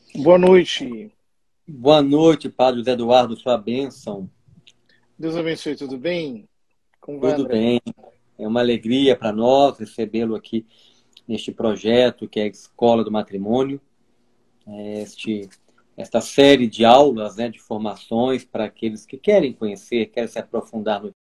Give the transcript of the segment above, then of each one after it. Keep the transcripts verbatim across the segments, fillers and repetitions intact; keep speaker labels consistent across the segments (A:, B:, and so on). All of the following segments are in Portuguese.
A: Boa noite.
B: Boa noite, Padre José Eduardo, sua bênção.
A: Deus abençoe, tudo bem? Como vai,
B: Tudo
A: André?
B: bem? É uma alegria para nós recebê-lo aqui neste projeto que é a Escola do Matrimônio, este, esta série de aulas, né, de formações para aqueles que querem conhecer, querem se aprofundar no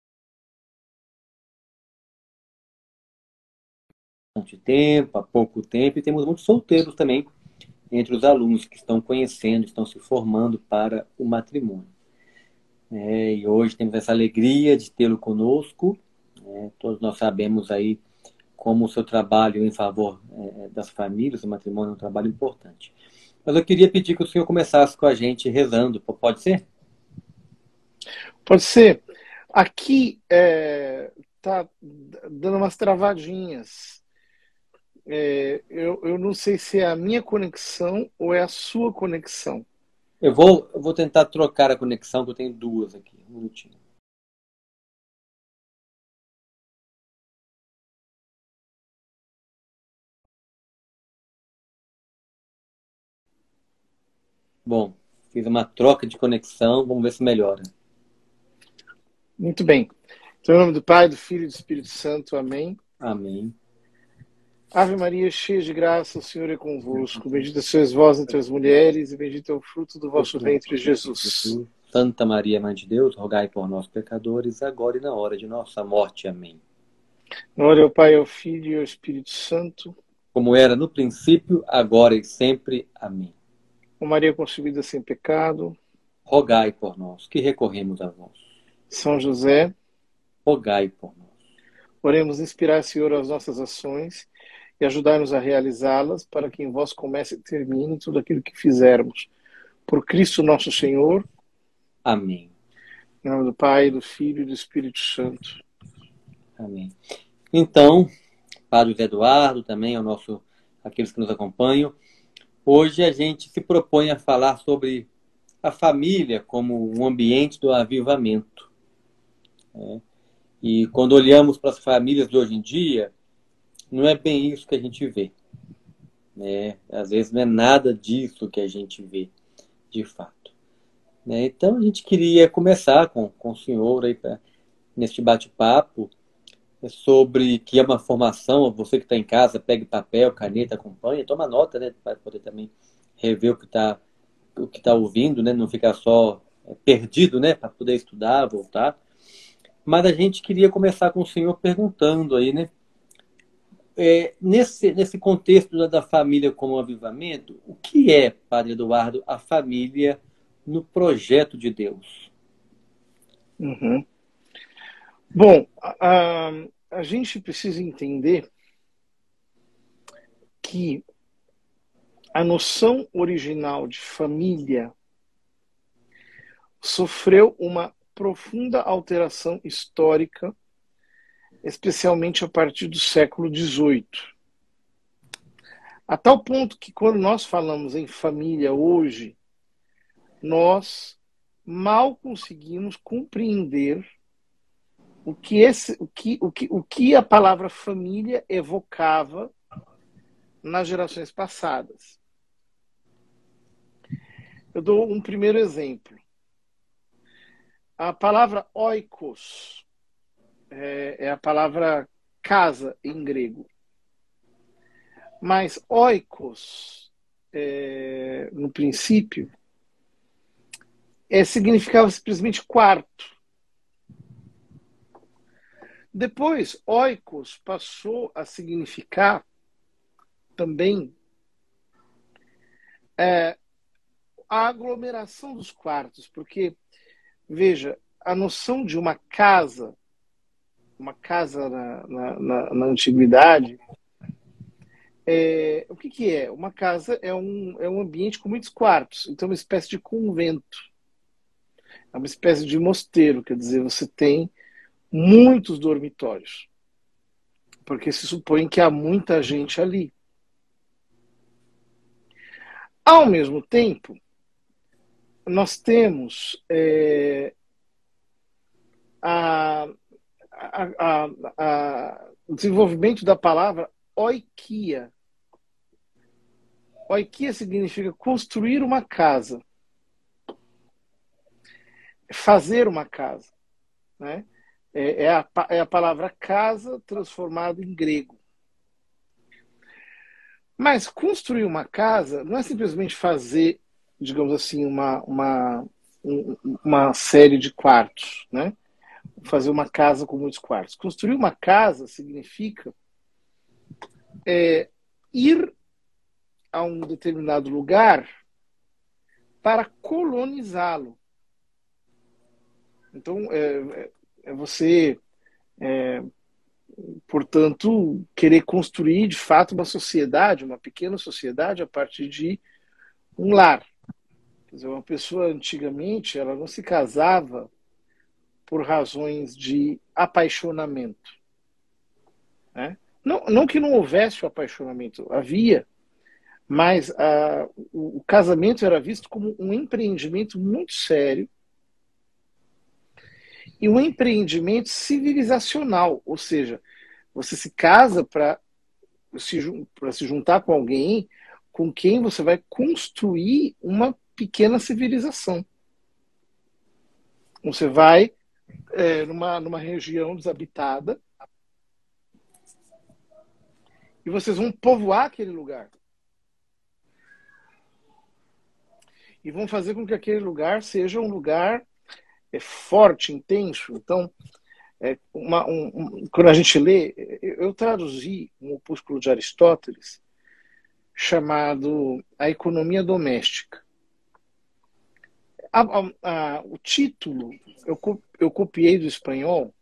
B: bastante tempo, há pouco tempo, e temos muitos solteiros também entre os alunos que estão conhecendo, estão se formando para o matrimônio. É, e hoje temos essa alegria de tê-lo conosco. É, todos nós sabemos aí como o seu trabalho em favor é, das famílias, do matrimônio é um trabalho importante. Mas eu queria pedir que o senhor começasse com a gente rezando, pode ser?
A: Pode ser. Aqui é, tá dando umas travadinhas. É, eu, eu não sei se é a minha conexão ou é a sua conexão.
B: Eu vou, eu vou tentar trocar a conexão, que eu tenho duas aqui. Um minutinho. Bom, fiz uma troca de conexão, vamos ver se melhora.
A: Muito bem. Então, em nome do Pai, do Filho e do Espírito Santo. Amém.
B: Amém.
A: Ave Maria, cheia de graça, o Senhor é convosco. Bendita sois vós entre as mulheres e bendito é o fruto do vosso ventre, Jesus.
B: Santa Maria, Mãe de Deus, rogai por nós, pecadores, agora e na hora de nossa morte. Amém.
A: Glória ao Pai, ao Filho e ao Espírito Santo.
B: Como era no princípio, agora e sempre. Amém.
A: Ó Maria concebida sem pecado.
B: Rogai por nós, que recorremos a vós.
A: São José.
B: Rogai por nós.
A: Oremos, inspirar, Senhor, as nossas ações e ajudar-nos a realizá-las, para que em vós comece e termine tudo aquilo que fizermos. Por Cristo nosso Senhor.
B: Amém.
A: Em nome do Pai, do Filho e do Espírito Santo.
B: Amém. Então, Padre Eduardo também é o nosso, aqueles que nos acompanham. Hoje a gente se propõe a falar sobre a família como um ambiente do avivamento. Né? E quando olhamos para as famílias de hoje em dia, não é bem isso que a gente vê. Né? Às vezes não é nada disso que a gente vê, de fato. Né? Então a gente queria começar com, com o senhor aí pra, neste bate-papo sobre que é uma formação, você que está em casa, pegue papel, caneta, acompanha, toma nota, né, para poder também rever o que está o que tá ouvindo, né, não ficar só é, perdido, né, para poder estudar, voltar. Mas a gente queria começar com o senhor perguntando aí, né, é, nesse, nesse contexto da, da família como avivamento, o que é, Padre Eduardo, a família no projeto de Deus?
A: Uhum. Bom, a, a gente precisa entender que a noção original de família sofreu uma profunda alteração histórica, especialmente a partir do século dezoito. A tal ponto que, quando nós falamos em família hoje, nós mal conseguimos compreender o que, esse, o que, o que, o que a palavra família evocava nas gerações passadas. Eu dou um primeiro exemplo. A palavra oikos é, é a palavra casa em grego. Mas oikos, é, no princípio, é, significava simplesmente quarto. Depois, oikos passou a significar também é, a aglomeração dos quartos, porque, veja, a noção de uma casa, uma casa na, na, na, na antiguidade, é, o que, que é? Uma casa é um, é um ambiente com muitos quartos, então é uma espécie de convento, é uma espécie de mosteiro, quer dizer, você tem muitos dormitórios, porque se supõe que há muita gente ali. Ao mesmo tempo, nós temos é, a, a, a, a, o desenvolvimento da palavra oikia. Oikia significa construir uma casa, fazer uma casa, né? É, é, a, é a palavra casa transformada em grego. Mas construir uma casa não é simplesmente fazer, digamos assim, uma, uma, uma série de quartos, né? Fazer uma casa com muitos quartos. Construir uma casa significa é, ir a um determinado lugar para colonizá-lo. Então, é, é você, é, portanto, querer construir de fato uma sociedade, uma pequena sociedade a partir de um lar. Quer dizer, uma pessoa antigamente ela não se casava por razões de apaixonamento, né? Não, não que não houvesse o apaixonamento, havia, mas a, o, o casamento era visto como um empreendimento muito sério e um empreendimento civilizacional, ou seja, você se casa para se, para se juntar com alguém com quem você vai construir uma pequena civilização. Você vai é, numa, numa região desabitada e vocês vão povoar aquele lugar. E vão fazer com que aquele lugar seja um lugar é, forte, intenso. Então, é, uma, um, um, quando a gente lê, eu traduzi um opúsculo de Aristóteles chamado A Economia Doméstica. A, a, a, o título eu, eu copiei do espanhol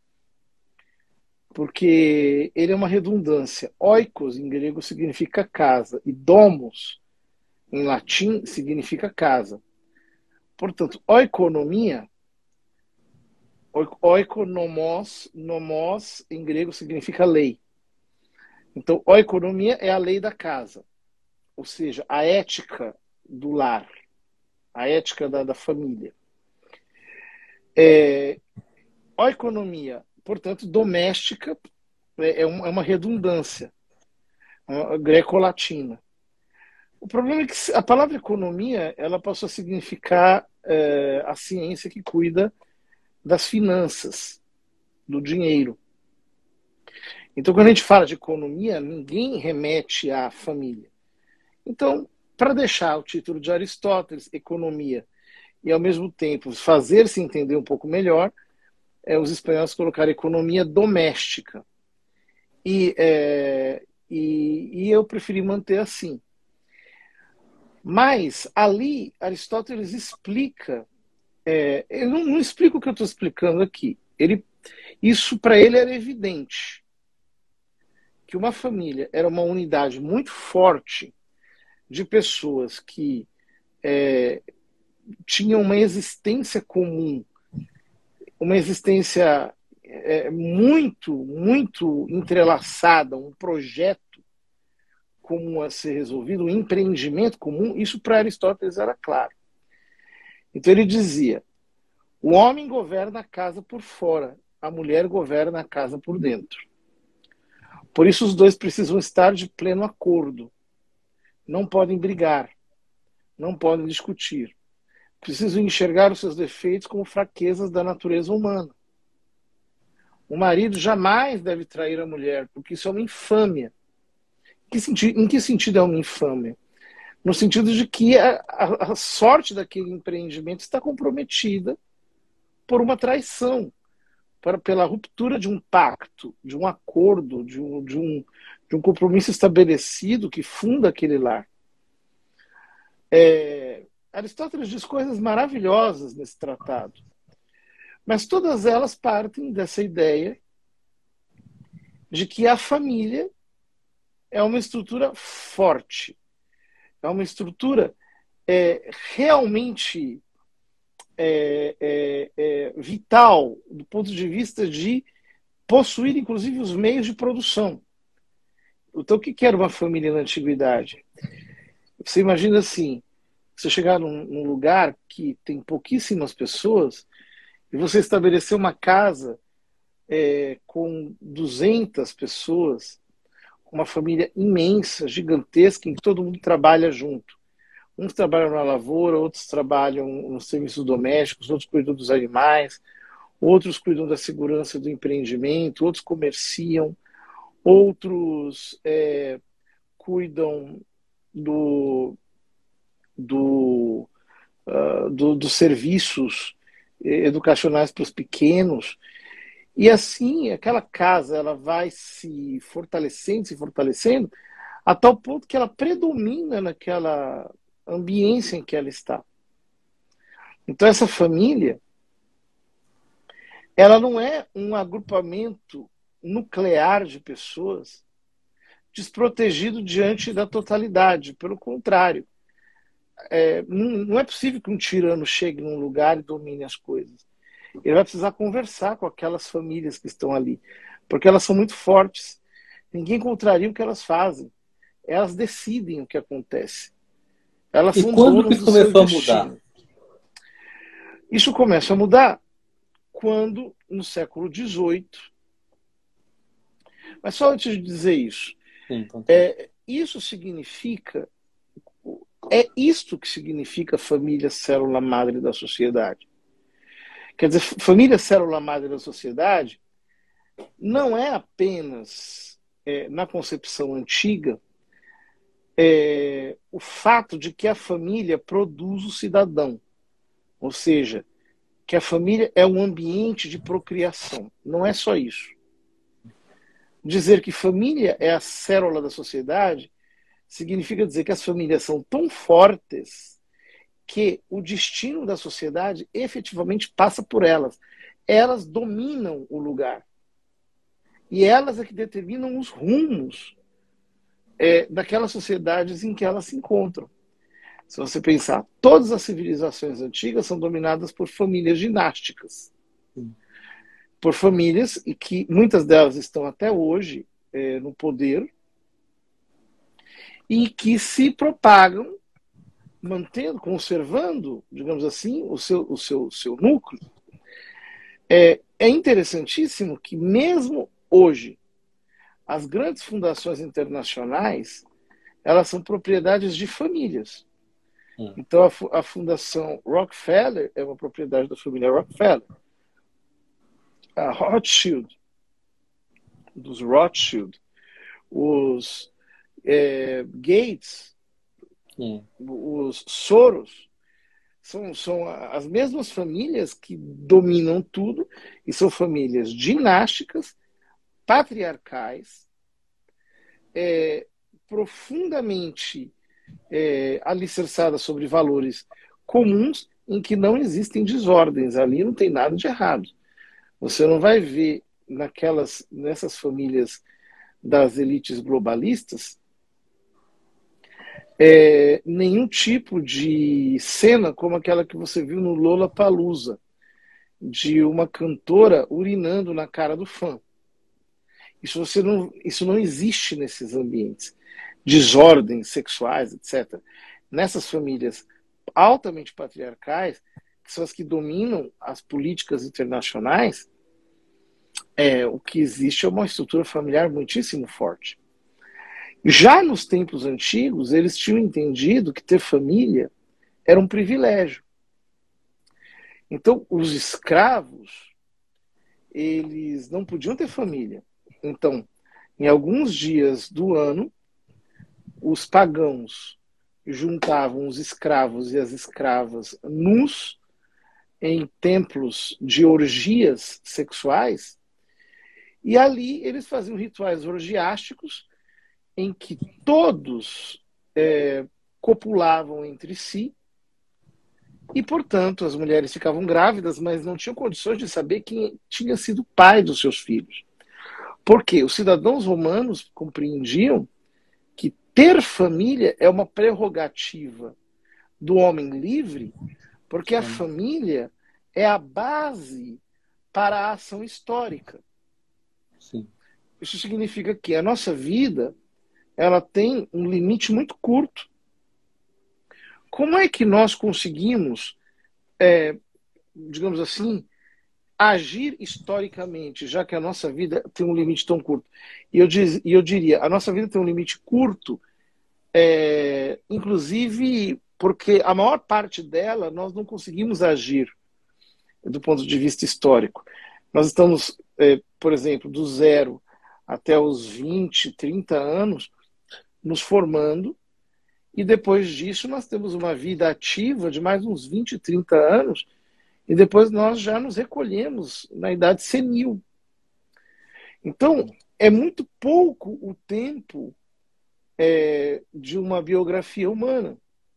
A: porque ele é uma redundância. Oikos, em grego, significa casa, e domos, em latim, significa casa. Portanto, oikonomia, oikonomos, nomos, em grego, significa lei. Então, oikonomia é a lei da casa, ou seja, a ética do lar, a ética da, da família. É, oikonomia, portanto, doméstica, é, é uma redundância greco-latina. O problema é que a palavra economia ela passou a significar é, a ciência que cuida das finanças, do dinheiro. Então, quando a gente fala de economia, ninguém remete à família. Então, para deixar o título de Aristóteles, economia, e ao mesmo tempo fazer-se entender um pouco melhor, é, os espanhóis colocaram economia doméstica. E, é, e, e eu preferi manter assim. Mas ali Aristóteles explica, é, ele não, não explica o que eu estou explicando aqui. Ele, isso para ele era evidente, que uma família era uma unidade muito forte de pessoas que é, tinham uma existência comum, uma existência é, muito, muito entrelaçada, um projeto comum a ser resolvido, um empreendimento comum, isso para Aristóteles era claro. Então ele dizia, o homem governa a casa por fora, a mulher governa a casa por dentro. Por isso os dois precisam estar de pleno acordo. Não podem brigar, não podem discutir. Precisam enxergar os seus defeitos como fraquezas da natureza humana. O marido jamais deve trair a mulher, porque isso é uma infâmia. Que sentido, em que sentido é uma infâmia? No sentido de que a, a, a sorte daquele empreendimento está comprometida por uma traição, para, pela ruptura de um pacto, de um acordo, de um, de, um, de um compromisso estabelecido que funda aquele lar. É, Aristóteles diz coisas maravilhosas nesse tratado, mas todas elas partem dessa ideia de que a família é uma estrutura forte, é uma estrutura é, realmente é, é, é, vital do ponto de vista de possuir, inclusive, os meios de produção. Então, o que era uma família na antiguidade? Você imagina assim, você chegar num, num lugar que tem pouquíssimas pessoas e você estabelecer uma casa é, com duzentas pessoas, uma família imensa, gigantesca, em que todo mundo trabalha junto. Uns trabalham na lavoura, outros trabalham nos serviços domésticos, outros cuidam dos animais, outros cuidam da segurança do empreendimento, outros comerciam, outros é, cuidam do, do, uh, do, dos serviços educacionais para os pequenos. E assim, aquela casa ela vai se fortalecendo, se fortalecendo, a tal ponto que ela predomina naquela ambiência em que ela está. Então essa família, ela não é um agrupamento nuclear de pessoas desprotegido diante da totalidade. Pelo contrário, é, não é possível que um tirano chegue num lugar e domine as coisas. Ele vai precisar conversar com aquelas famílias que estão ali, porque elas são muito fortes. Ninguém contraria o que elas fazem. Elas decidem o que acontece. Elas
B: E
A: são
B: quando que
A: donas
B: isso
A: do seu
B: começou a mudar?
A: destino. Isso começa a mudar quando, no século dezoito... Mas só antes de dizer isso,
B: Sim, então,
A: é, isso significa... É isto que significa família célula-madre da sociedade. Quer dizer, família célula-madre da sociedade não é apenas, é, na concepção antiga, é, o fato de que a família produz o cidadão. Ou seja, que a família é um ambiente de procriação. Não é só isso. Dizer que família é a célula da sociedade significa dizer que as famílias são tão fortes que o destino da sociedade efetivamente passa por elas. Elas dominam o lugar. E elas é que determinam os rumos é, daquelas sociedades em que elas se encontram. Se você pensar, todas as civilizações antigas são dominadas por famílias dinásticas. Por famílias, e que muitas delas estão até hoje é, no poder, e que se propagam, mantendo, conservando, digamos assim, o seu, o seu, seu núcleo. É, é interessantíssimo que, mesmo hoje, as grandes fundações internacionais, elas são propriedades de famílias. Então, a, a Fundação Rockefeller é uma propriedade da família Rockefeller. A Rothschild, dos Rothschild, os é, Gates, é. os Soros, são, são as mesmas famílias que dominam tudo, e são famílias dinásticas, patriarcais, é, profundamente é, alicerçadas sobre valores comuns, em que não existem desordens. Ali não tem nada de errado. Você não vai ver naquelas, nessas famílias das elites globalistas é, nenhum tipo de cena como aquela que você viu no Lollapalooza, de uma cantora urinando na cara do fã. Isso, você não, isso não existe nesses ambientes. Desordens sexuais, etcétera. Nessas famílias altamente patriarcais, que são as que dominam as políticas internacionais, é, o que existe é uma estrutura familiar muitíssimo forte. Já nos tempos antigos, eles tinham entendido que ter família era um privilégio. Então, os escravos, eles não podiam ter família. Então, em alguns dias do ano, os pagãos juntavam os escravos e as escravas nus em templos de orgias sexuais, e ali eles faziam rituais orgiásticos em que todos é, copulavam entre si e, portanto, as mulheres ficavam grávidas, mas não tinham condições de saber quem tinha sido o pai dos seus filhos. Porque os cidadãos romanos compreendiam que ter família é uma prerrogativa do homem livre, porque a família é a base para a ação histórica.
B: Sim.
A: Isso significa que a nossa vida ela tem um limite muito curto. Como é que nós conseguimos, é, digamos assim, agir historicamente, já que a nossa vida tem um limite tão curto. E eu, diz, e eu diria, a nossa vida tem um limite curto, é, inclusive porque a maior parte dela nós não conseguimos agir do ponto de vista histórico. Nós estamos, é, por exemplo, do zero até os vinte, trinta anos, nos formando, e depois disso nós temos uma vida ativa de mais uns vinte, trinta anos, e depois nós já nos recolhemos na idade senil. Então, é muito pouco o tempo é, de uma biografia humana.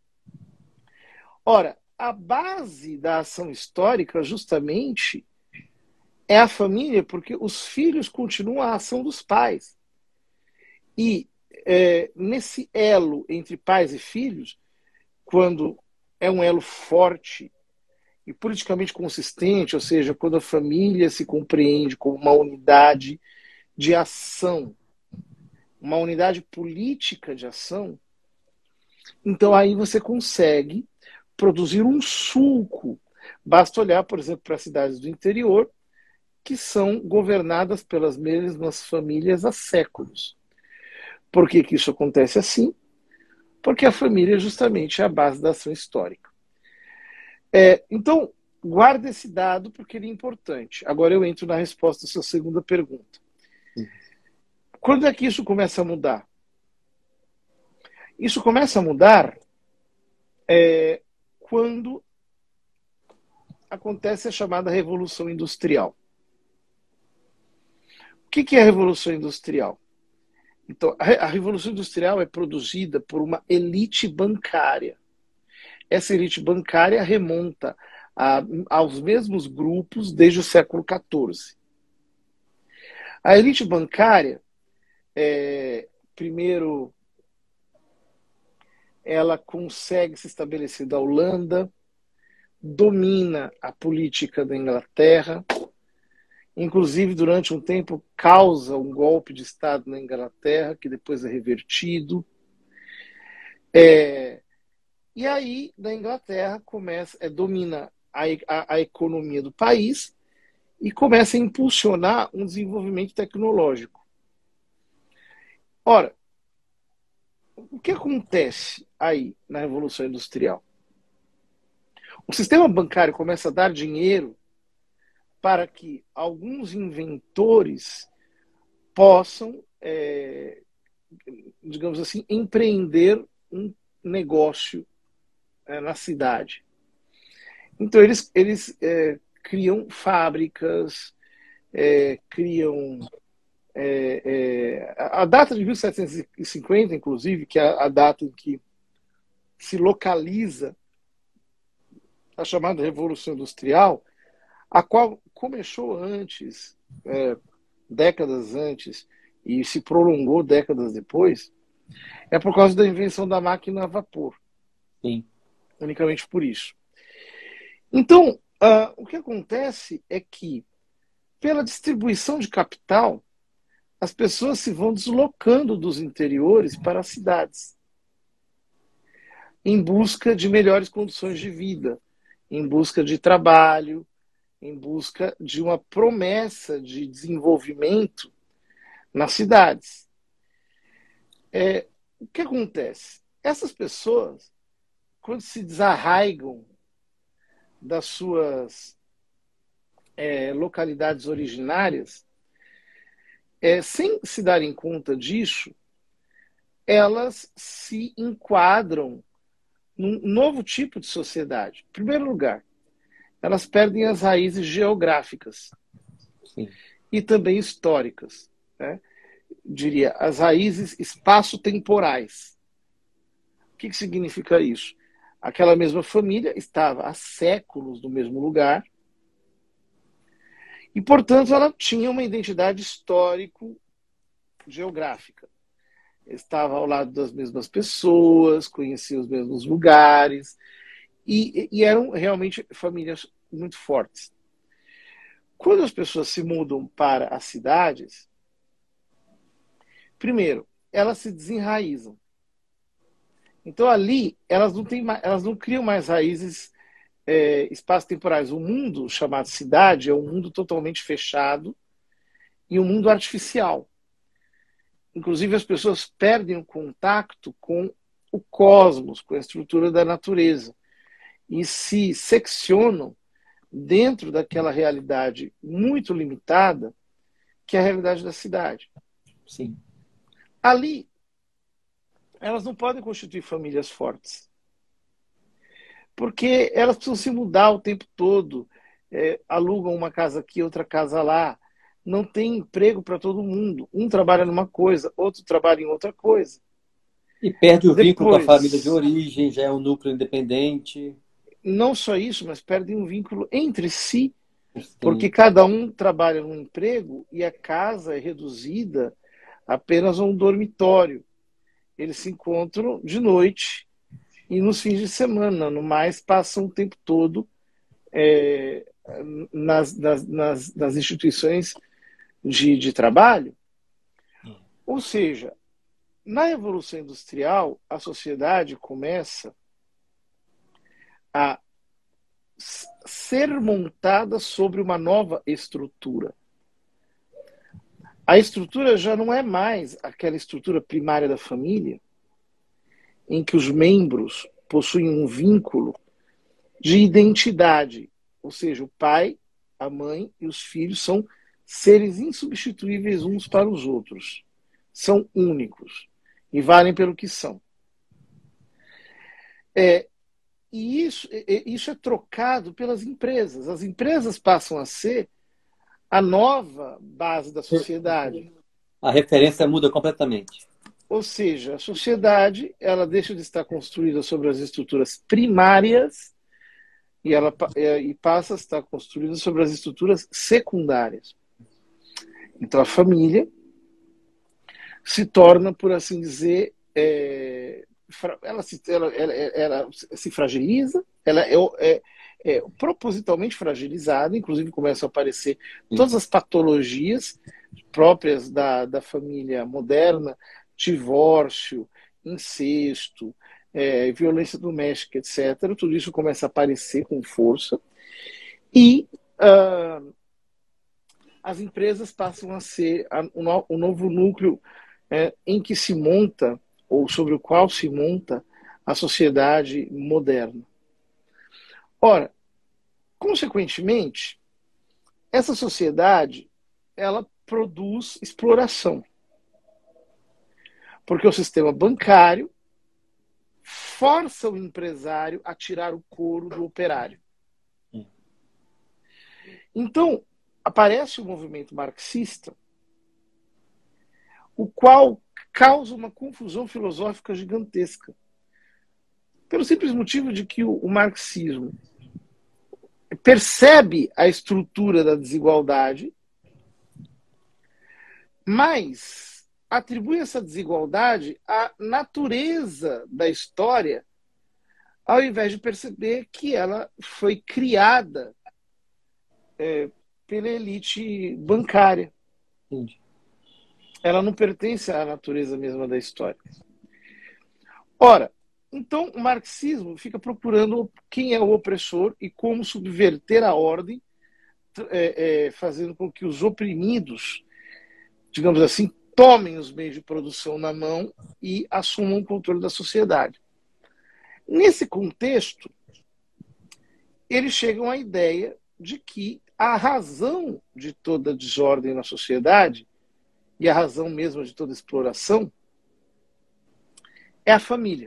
A: Ora, a base da ação histórica, justamente, é a família, porque os filhos continuam a ação dos pais. E é, nesse elo entre pais e filhos, quando é um elo forte e politicamente consistente, ou seja, quando a família se compreende como uma unidade de ação, uma unidade política de ação, então aí você consegue produzir um sulco. Basta olhar, por exemplo, para as cidades do interior, que são governadas pelas mesmas famílias há séculos. Por que que isso acontece assim? Porque a família justamente é a base da ação histórica. É, então, guarda esse dado porque ele é importante. Agora eu entro na resposta à sua segunda pergunta. Quando é que isso começa a mudar? Isso começa a mudar é, quando acontece a chamada Revolução Industrial. O que que é a Revolução Industrial? Então, a Revolução Industrial é produzida por uma elite bancária. Essa elite bancária remonta a, aos mesmos grupos desde o século quatorze. A elite bancária, é, primeiro, ela consegue se estabelecer da Holanda, domina a política da Inglaterra, inclusive durante um tempo causa um golpe de Estado na Inglaterra, que depois é revertido. É, e aí, na Inglaterra, começa, é, domina a, a, a economia do país e começa a impulsionar um desenvolvimento tecnológico. Ora, o que acontece aí na Revolução Industrial? O sistema bancário começa a dar dinheiro para que alguns inventores possam, é, digamos assim, empreender um negócio é, na cidade. Então, eles, eles é, criam fábricas, é, criam... É, é, a data de mil setecentos e cinquenta, inclusive, que é a data em que se localiza a chamada Revolução Industrial, a qual começou antes, é, décadas antes, e se prolongou décadas depois, é por causa da invenção da máquina a vapor.
B: Sim.
A: Unicamente por isso. Então, uh, o que acontece é que, pela distribuição de capital, as pessoas se vão deslocando dos interiores para as cidades, em busca de melhores condições de vida, em busca de trabalho, em busca de uma promessa de desenvolvimento nas cidades. É, o que acontece? Essas pessoas, quando se desarraigam das suas é, localidades originárias, é, sem se darem conta disso, elas se enquadram num novo tipo de sociedade. Em primeiro lugar, elas perdem as raízes geográficas.
B: Sim.
A: E também históricas, né? Diria, as raízes espaço-temporais. O que, que significa isso? Aquela mesma família estava há séculos no mesmo lugar e, portanto, ela tinha uma identidade histórico-geográfica. Estava ao lado das mesmas pessoas, conhecia os mesmos lugares e, e eram realmente famílias muito fortes. Quando as pessoas se mudam para as cidades, primeiro, elas se desenraizam. Então ali elas não, têm, elas não criam mais raízes é, espaços temporais. O mundo chamado cidade é um mundo totalmente fechado e um mundo artificial. Inclusive, as pessoas perdem o contato com o cosmos, com a estrutura da natureza, e se seccionam dentro daquela realidade muito limitada, que é a realidade da cidade.
B: Sim.
A: Ali, elas não podem constituir famílias fortes, porque elas precisam se mudar o tempo todo, é, alugam uma casa aqui, outra casa lá, não tem emprego para todo mundo. Um trabalha numa coisa, outro trabalha em outra coisa.
B: E perde o vínculo com a família de
A: Depois,
B: origem, já é um núcleo independente.
A: não só isso, mas perdem um vínculo entre si, porque
B: Sim.
A: cada um trabalha num emprego e a casa é reduzida apenas a um dormitório. Eles se encontram de noite e nos fins de semana, no mais, passam o tempo todo é, nas, nas, nas, nas instituições de, de trabalho. Ou seja, na Revolução Industrial, a sociedade começa a ser montada sobre uma nova estrutura. A estrutura já não é mais aquela estrutura primária da família, em que os membros possuem um vínculo de identidade, ou seja, o pai, a mãe e os filhos são seres insubstituíveis uns para os outros. São únicos e valem pelo que são. É, e isso, isso é trocado pelas empresas. As empresas passam a ser a nova base da sociedade.
B: A referência muda completamente.
A: Ou seja, a sociedade ela deixa de estar construída sobre as estruturas primárias e ela e passa a estar construída sobre as estruturas secundárias. Então a família se torna, por assim dizer, é, ela, se, ela, ela, ela se fragiliza, ela é, é, é propositalmente fragilizada, inclusive começam a aparecer todas as patologias próprias da, da família moderna, divórcio, incesto, é, violência doméstica, etcétera. Tudo isso começa a aparecer com força. E uh, as empresas passam a ser a, o, o novo núcleo é, em que se monta, ou sobre o qual se monta, a sociedade moderna. Ora, consequentemente, essa sociedade ela produz exploração. Porque o sistema bancário força o empresário a tirar o couro do operário. Então, aparece o movimento marxista, o qual causa uma confusão filosófica gigantesca. Pelo simples motivo de que o, o marxismo percebe a estrutura da desigualdade, mas atribui essa desigualdade à natureza da história, ao invés de perceber que ela foi criada é, pela elite bancária.
B: Entendi.
A: Ela não pertence à natureza mesma da história. Ora, então o marxismo fica procurando quem é o opressor e como subverter a ordem, é, é, fazendo com que os oprimidos, digamos assim, tomem os meios de produção na mão e assumam o controle da sociedade. Nesse contexto, eles chegam à ideia de que a razão de toda desordem na sociedade e a razão mesmo de toda exploração é a família.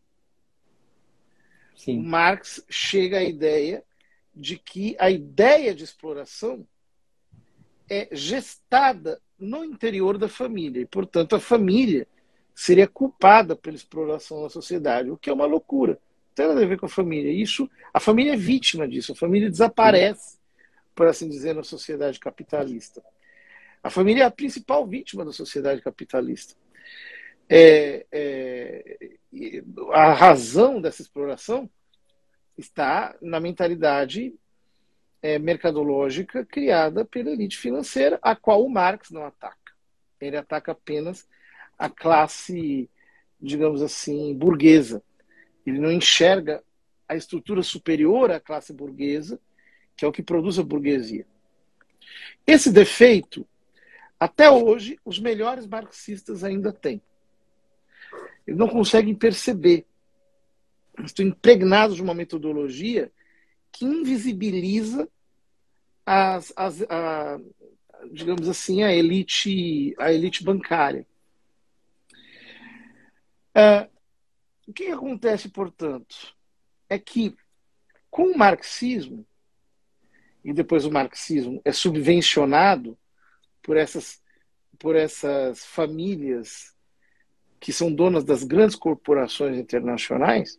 A: Sim. Marx chega à ideia de que a ideia de exploração é gestada no interior da família e, portanto, a família seria culpada pela exploração da sociedade, o que é uma loucura. Não tem nada a ver com a família. Isso, a família é vítima disso. A família desaparece, por assim dizer, na sociedade capitalista. A família é a principal vítima da sociedade capitalista. É, é, a razão dessa exploração está na mentalidade é, mercadológica criada pela elite financeira, a qual o Marx não ataca. Ele ataca apenas a classe, digamos assim, burguesa. Ele não enxerga a estrutura superior à classe burguesa, que é o que produz a burguesia. Esse defeito, até hoje, os melhores marxistas ainda têm. Eles não conseguem perceber. Estão impregnados de uma metodologia que invisibiliza as, as, a, digamos assim, a elite, a elite bancária. Uh, o que acontece, portanto, é que com o marxismo, e depois o marxismo é subvencionado por essas, por essas famílias que são donas das grandes corporações internacionais,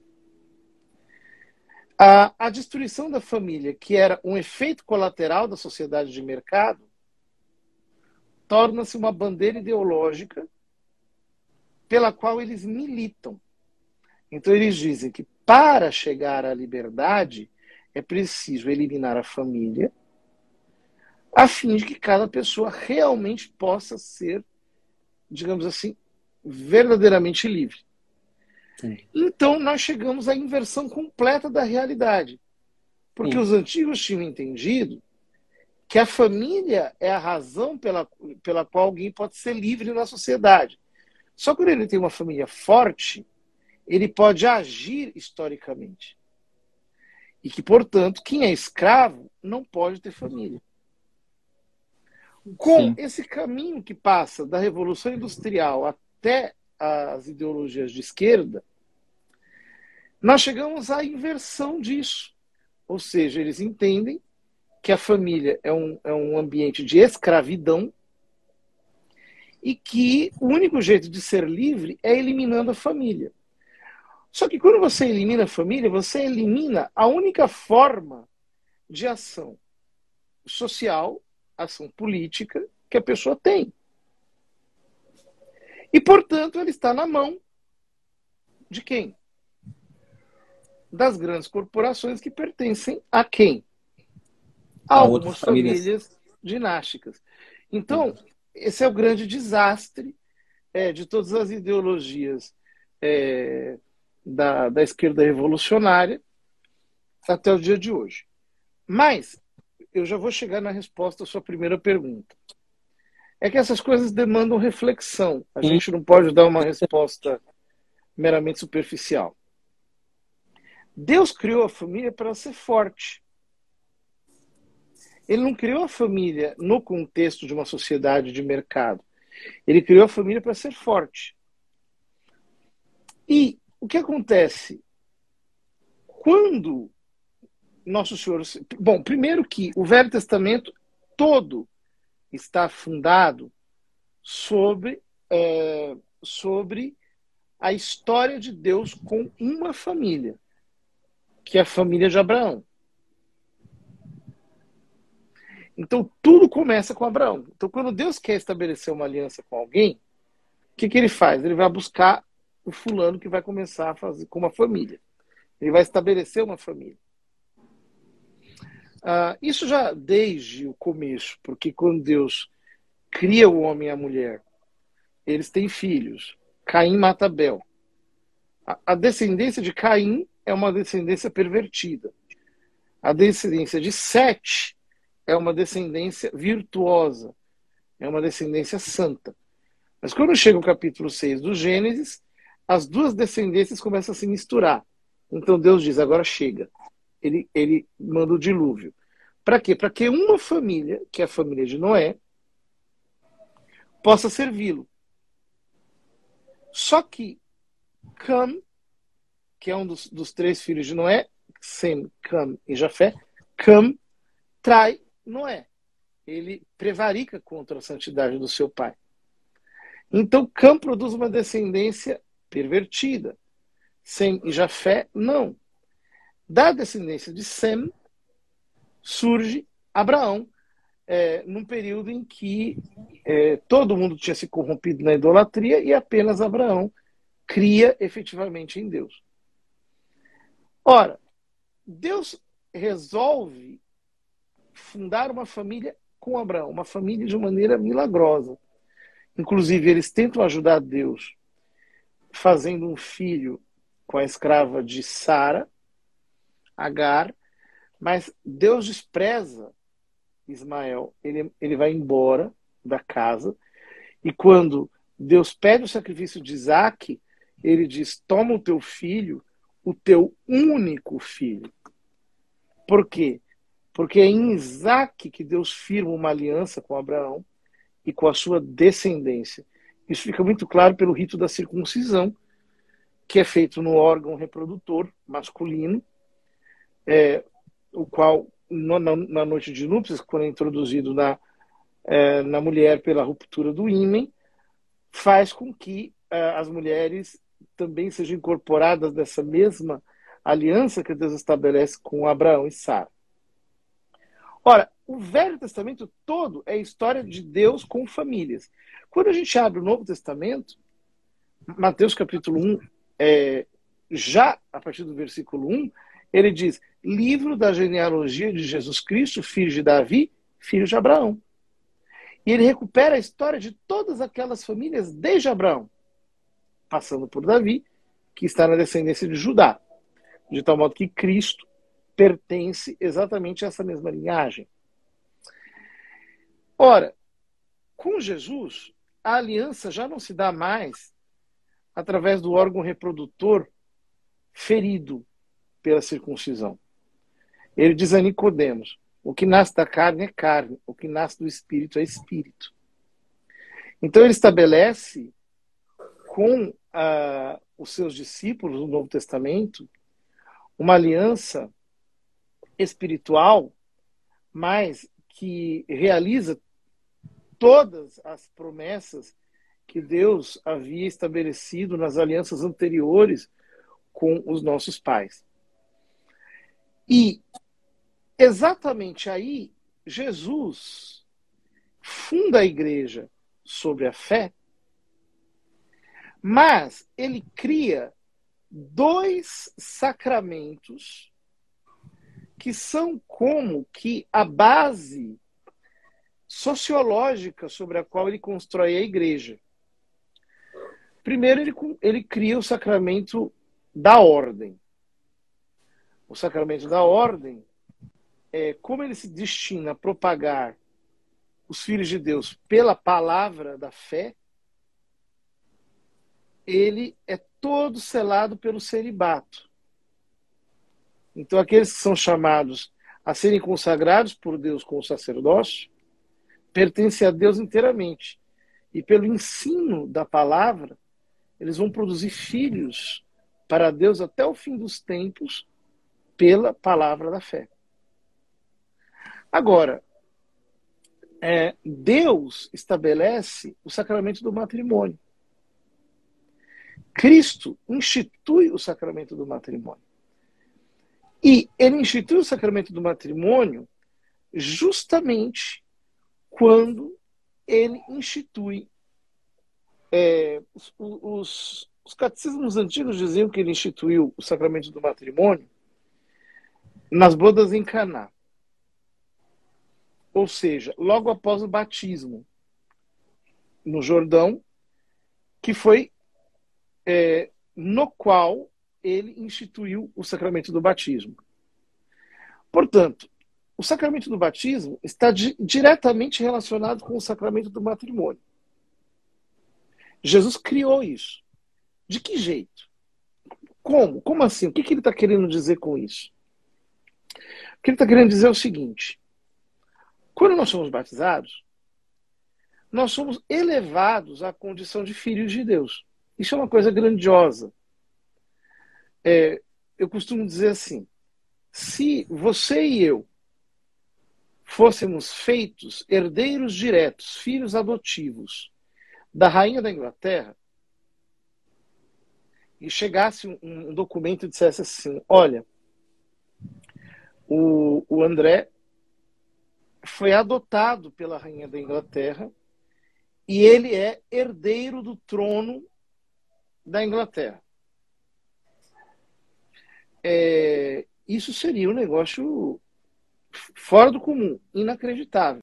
A: a, a destruição da família, que era um efeito colateral da sociedade de mercado, torna-se uma bandeira ideológica pela qual eles militam. Então eles dizem que para chegar à liberdade é preciso eliminar a família, a fim de que cada pessoa realmente possa ser, digamos assim, verdadeiramente livre. Sim. Então nós chegamos à inversão completa da realidade. Porque Sim. os antigos tinham entendido que a família é a razão pela, pela qual alguém pode ser livre na sociedade. Só que quando ele tem uma família forte, ele pode agir historicamente. E que, portanto, quem é escravo não pode ter família. Com Sim. esse caminho que passa da Revolução Industrial até as ideologias de esquerda, nós chegamos à inversão disso. Ou seja, eles entendem que a família é um, é um ambiente de escravidão e que o único jeito de ser livre é eliminando a família. Só que quando você elimina a família, você elimina a única forma de ação social, ação política que a pessoa tem. E, portanto, ele está na mão de quem? Das grandes corporações que pertencem a quem? A, a algumas famílias. famílias dinásticas. Então, esse é o grande desastre é, de todas as ideologias é, da, da esquerda revolucionária até o dia de hoje. Mas eu já vou chegar na resposta à sua primeira pergunta. É que essas coisas demandam reflexão. A Sim. gente não pode dar uma resposta meramente superficial. Deus criou a família para ser forte. Ele não criou a família no contexto de uma sociedade de mercado. Ele criou a família para ser forte. E o que acontece? Quando Nosso Senhor... Bom, primeiro que o Velho Testamento todo está fundado sobre, é, sobre a história de Deus com uma família, que é a família de Abraão. Então, tudo começa com Abraão. Então, quando Deus quer estabelecer uma aliança com alguém, o que, que ele faz? Ele vai buscar o fulano que vai começar a fazer com uma família. Ele vai estabelecer uma família. Uh, isso já desde o começo, porque quando Deus cria o homem e a mulher, eles têm filhos. Caim mata Abel. A, a descendência de Caim é uma descendência pervertida. A descendência de Sete é uma descendência virtuosa, é uma descendência santa. Mas quando chega o capítulo seis do Gênesis, as duas descendências começam a se misturar. Então Deus diz, agora chega. Ele, ele manda o dilúvio. Para quê? Para que uma família, que é a família de Noé, possa servi-lo. Só que Cam, que é um dos, dos três filhos de Noé, Sem, Cam e Jafé, Cam trai Noé. Ele prevarica contra a santidade do seu pai. Então Cam produz uma descendência pervertida. Sem e Jafé, não. Da descendência de Sem surge Abraão, é, num período em que é, todo mundo tinha se corrompido na idolatria e apenas Abraão cria efetivamente em Deus. Ora, Deus resolve fundar uma família com Abraão, uma família de maneira milagrosa. Inclusive, eles tentam ajudar Deus fazendo um filho com a escrava de Sara, Agar, mas Deus despreza Ismael, ele, ele vai embora da casa, e quando Deus pede o sacrifício de Isaac, ele diz: toma o teu filho, o teu único filho. Por quê? Porque é em Isaac que Deus firma uma aliança com Abraão e com a sua descendência. Isso fica muito claro pelo rito da circuncisão, que é feito no órgão reprodutor masculino, é, o qual, no, na, na noite de núpcias, quando é introduzido na, é, na mulher pela ruptura do ímen, faz com que é, as mulheres também sejam incorporadas nessa mesma aliança que Deus estabelece com Abraão e Sara. Ora, o Velho Testamento todo é a história de Deus com famílias. Quando a gente abre o Novo Testamento, Mateus capítulo um, é, já a partir do versículo um, ele diz: livro da genealogia de Jesus Cristo, filho de Davi, filho de Abraão. E ele recupera a história de todas aquelas famílias desde Abraão, passando por Davi, que está na descendência de Judá, de tal modo que Cristo pertence exatamente a essa mesma linhagem. Ora, com Jesus, a aliança já não se dá mais através do órgão reprodutor ferido pela circuncisão. Ele diz a Nicodemos: o que nasce da carne é carne, o que nasce do espírito é espírito. Então ele estabelece com ah, os seus discípulos no Novo Testamento uma aliança espiritual, mas que realiza todas as promessas que Deus havia estabelecido nas alianças anteriores com os nossos pais. E exatamente aí, Jesus funda a igreja sobre a fé, mas ele cria dois sacramentos que são como que a base sociológica sobre a qual ele constrói a igreja. Primeiro, ele, ele cria o sacramento da ordem. O sacramento da ordem é como ele se destina a propagar os filhos de Deus pela palavra da fé. Ele é todo selado pelo celibato. Então, aqueles que são chamados a serem consagrados por Deus com o sacerdócio pertencem a Deus inteiramente. E pelo ensino da palavra, eles vão produzir filhos para Deus até o fim dos tempos pela palavra da fé. Agora, é, Deus estabelece o sacramento do matrimônio. Cristo institui o sacramento do matrimônio. E ele institui o sacramento do matrimônio justamente quando ele institui. É, os, os, os catecismos antigos diziam que ele instituiu o sacramento do matrimônio nas bodas em Caná. Ou seja, logo após o batismo no Jordão, que foi é, no qual ele instituiu o sacramento do batismo. Portanto, o sacramento do batismo está di- diretamente relacionado com o sacramento do matrimônio. Jesus criou isso. De que jeito? Como? Como assim? O que, que ele está querendo dizer com isso? O que ele está querendo dizer é o seguinte: quando nós somos batizados, nós somos elevados à condição de filhos de Deus. Isso é uma coisa grandiosa. É, eu costumo dizer assim: se você e eu fôssemos feitos herdeiros diretos, filhos adotivos da rainha da Inglaterra, e chegasse um, um documento e dissesse assim: olha, o, o André foi adotado pela rainha da Inglaterra e ele é herdeiro do trono da Inglaterra. É, isso seria um negócio fora do comum, inacreditável.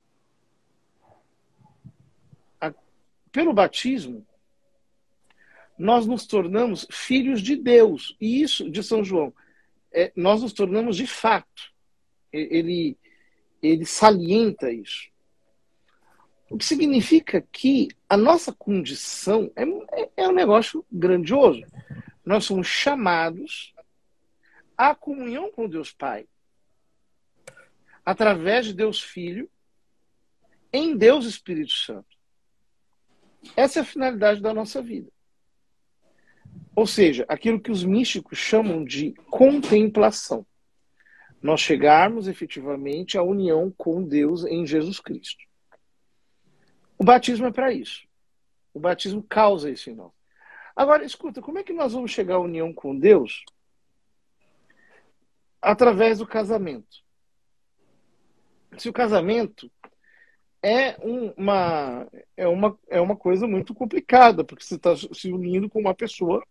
A: A, pelo batismo, nós nos tornamos filhos de Deus. E isso, de São João, é, nós nos tornamos de fato. Ele, ele salienta isso. O que significa que a nossa condição é, é, é um negócio grandioso. Nós somos chamados à comunhão com Deus Pai, através de Deus Filho, em Deus Espírito Santo. Essa é a finalidade da nossa vida. Ou seja, aquilo que os místicos chamam de contemplação. Nós chegarmos efetivamente à união com Deus em Jesus Cristo. O batismo é para isso. O batismo causa isso em nós. Agora, escuta, como é que nós vamos chegar à união com Deus? Através do casamento. Se o casamento é uma, é uma, é uma coisa muito complicada, porque você está se unindo com uma pessoa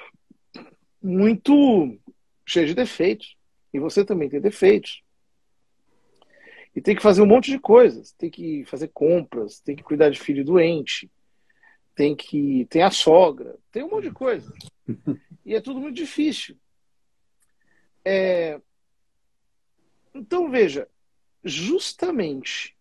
A: muito cheia de defeitos. E você também tem defeitos. E tem que fazer um monte de coisas. Tem que fazer compras, tem que cuidar de filho doente, tem que tem a sogra, tem um monte de coisa. E é tudo muito difícil. É... Então, veja, justamente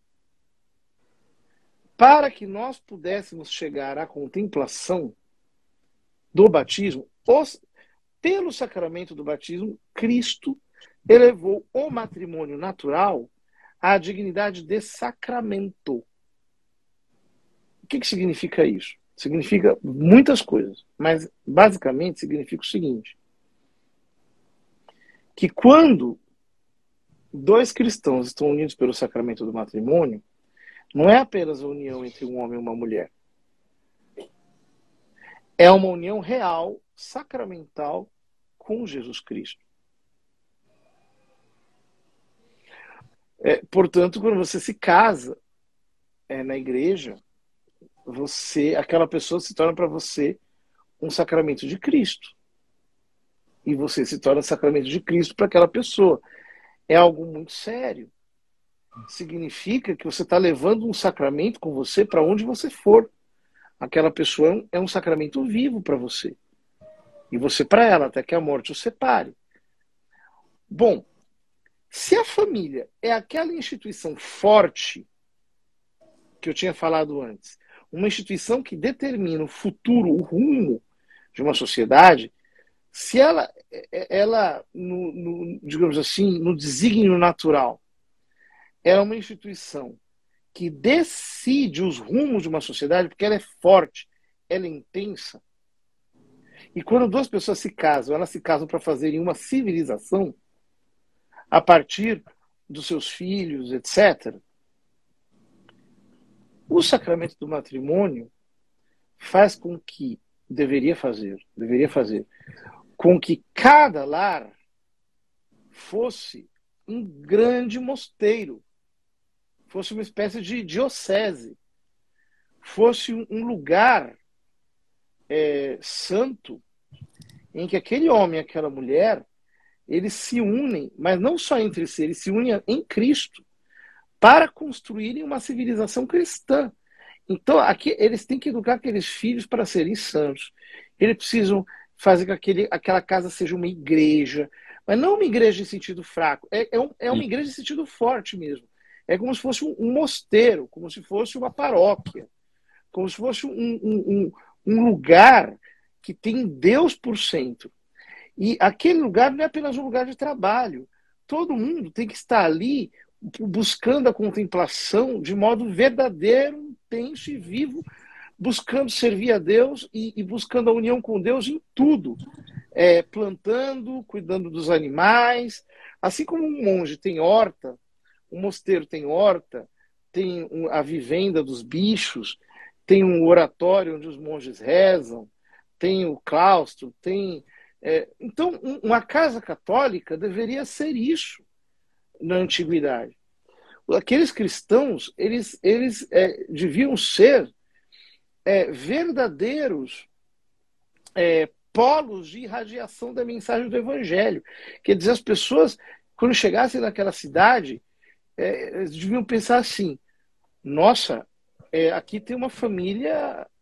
A: para que nós pudéssemos chegar à contemplação do batismo, os... pelo sacramento do batismo, Cristo elevou o matrimônio natural à dignidade de sacramento. O que, que significa isso? Significa muitas coisas, mas basicamente significa o seguinte: que quando dois cristãos estão unidos pelo sacramento do matrimônio, não é apenas a união entre um homem e uma mulher. É uma união real, sacramental, com Jesus Cristo. É, portanto, quando você se casa é, na igreja, você, aquela pessoa se torna para você um sacramento de Cristo. E você se torna sacramento de Cristo para aquela pessoa. É algo muito sério. Significa que você está levando um sacramento com você para onde você for. Aquela pessoa é um sacramento vivo para você. E você para ela, até que a morte o separe. Bom, se a família é aquela instituição forte que eu tinha falado antes, uma instituição que determina o futuro, o rumo de uma sociedade, se ela, ela no, no, digamos assim, no desígnio natural, é uma instituição que decide os rumos de uma sociedade, porque ela é forte, ela é intensa, e quando duas pessoas se casam, elas se casam para fazerem uma civilização, a partir dos seus filhos, etcétera, o sacramento do matrimônio faz com que, deveria fazer, deveria fazer, com que cada lar fosse um grande mosteiro, fosse uma espécie de diocese, fosse um lugar é, santo, em que aquele homem e aquela mulher, eles se unem, mas não só entre si, eles se unem em Cristo, para construírem uma civilização cristã. Então, aqui, eles têm que educar aqueles filhos para serem santos. Eles precisam fazer com que aquele, aquela casa seja uma igreja, mas não uma igreja em sentido fraco, é, é, um, é uma igreja em sentido forte mesmo. É como se fosse um, um mosteiro, como se fosse uma paróquia, como se fosse um, um, um, um lugar que tem Deus por centro. E aquele lugar não é apenas um lugar de trabalho. Todo mundo tem que estar ali buscando a contemplação de modo verdadeiro, intenso e vivo, buscando servir a Deus e, e buscando a união com Deus em tudo. É, plantando, cuidando dos animais. Assim como um monge tem horta, um mosteiro tem horta, tem a vivenda dos bichos, tem um oratório onde os monges rezam, tem o claustro, tem... É, então, uma casa católica deveria ser isso na antiguidade. Aqueles cristãos, eles, eles é, deviam ser é, verdadeiros é, polos de irradiação da mensagem do Evangelho. Quer dizer, as pessoas, quando chegassem naquela cidade, é, eles deviam pensar assim: nossa, é, aqui tem uma família,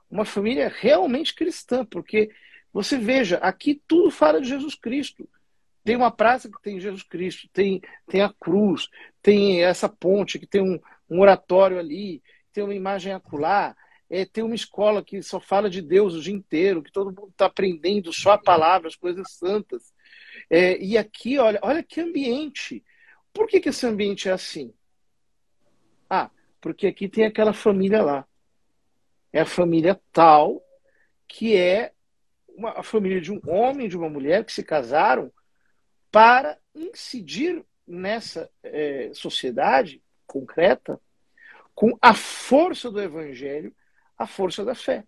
A: uma família realmente cristã, porque você veja, aqui tudo fala de Jesus Cristo. Tem uma praça que tem Jesus Cristo, tem, tem a cruz, tem essa ponte que tem um, um oratório ali, tem uma imagem acolá, é, tem uma escola que só fala de Deus o dia inteiro, que todo mundo está aprendendo só a palavra, as coisas santas. É, e aqui, olha, olha que ambiente. Por que, que esse ambiente é assim? Ah, porque aqui tem aquela família lá. É a família tal que é uma, a família de um homem e de uma mulher que se casaram para incidir nessa é, sociedade concreta com a força do evangelho, a força da fé.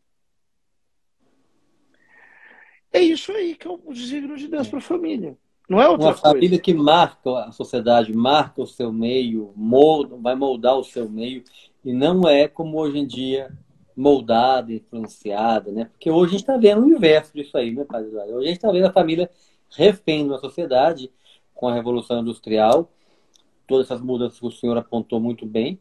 A: É isso aí que é o desígnio de Deus para a família. Não é outra
B: Uma família
A: coisa.
B: que marca a sociedade, marca o seu meio, molda, vai moldar o seu meio, e não é como hoje em dia moldada, influenciada, né? Porque hoje a gente está vendo o inverso disso aí, né, Padre Eduardo? Hoje a gente está vendo a família refém da sociedade com a Revolução Industrial, todas essas mudanças que o senhor apontou muito bem.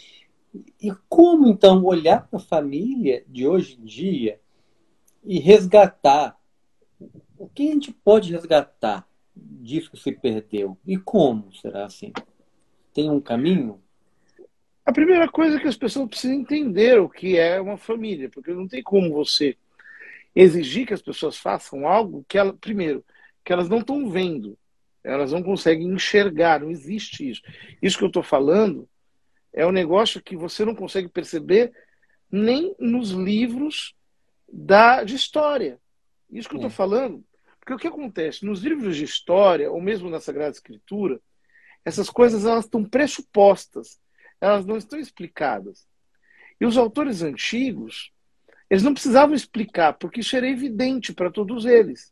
B: E como, então, olhar para a família de hoje em dia e resgatar? O que a gente pode resgatar disso que se perdeu? E como será assim? Tem um caminho?
A: A primeira coisa é que as pessoas precisam entender o que é uma família, porque não tem como você exigir que as pessoas façam algo que elas, primeiro, que elas não estão vendo, elas não conseguem enxergar, não existe isso. Isso que eu estou falando é um negócio que você não consegue perceber nem nos livros da, de história. Isso que eu estou
B: É.
A: falando, porque o que acontece? Nos livros de história, ou mesmo na Sagrada Escritura, essas coisas elas estão pressupostas, elas não estão explicadas. E os autores antigos, eles não precisavam explicar, porque isso era evidente para todos eles.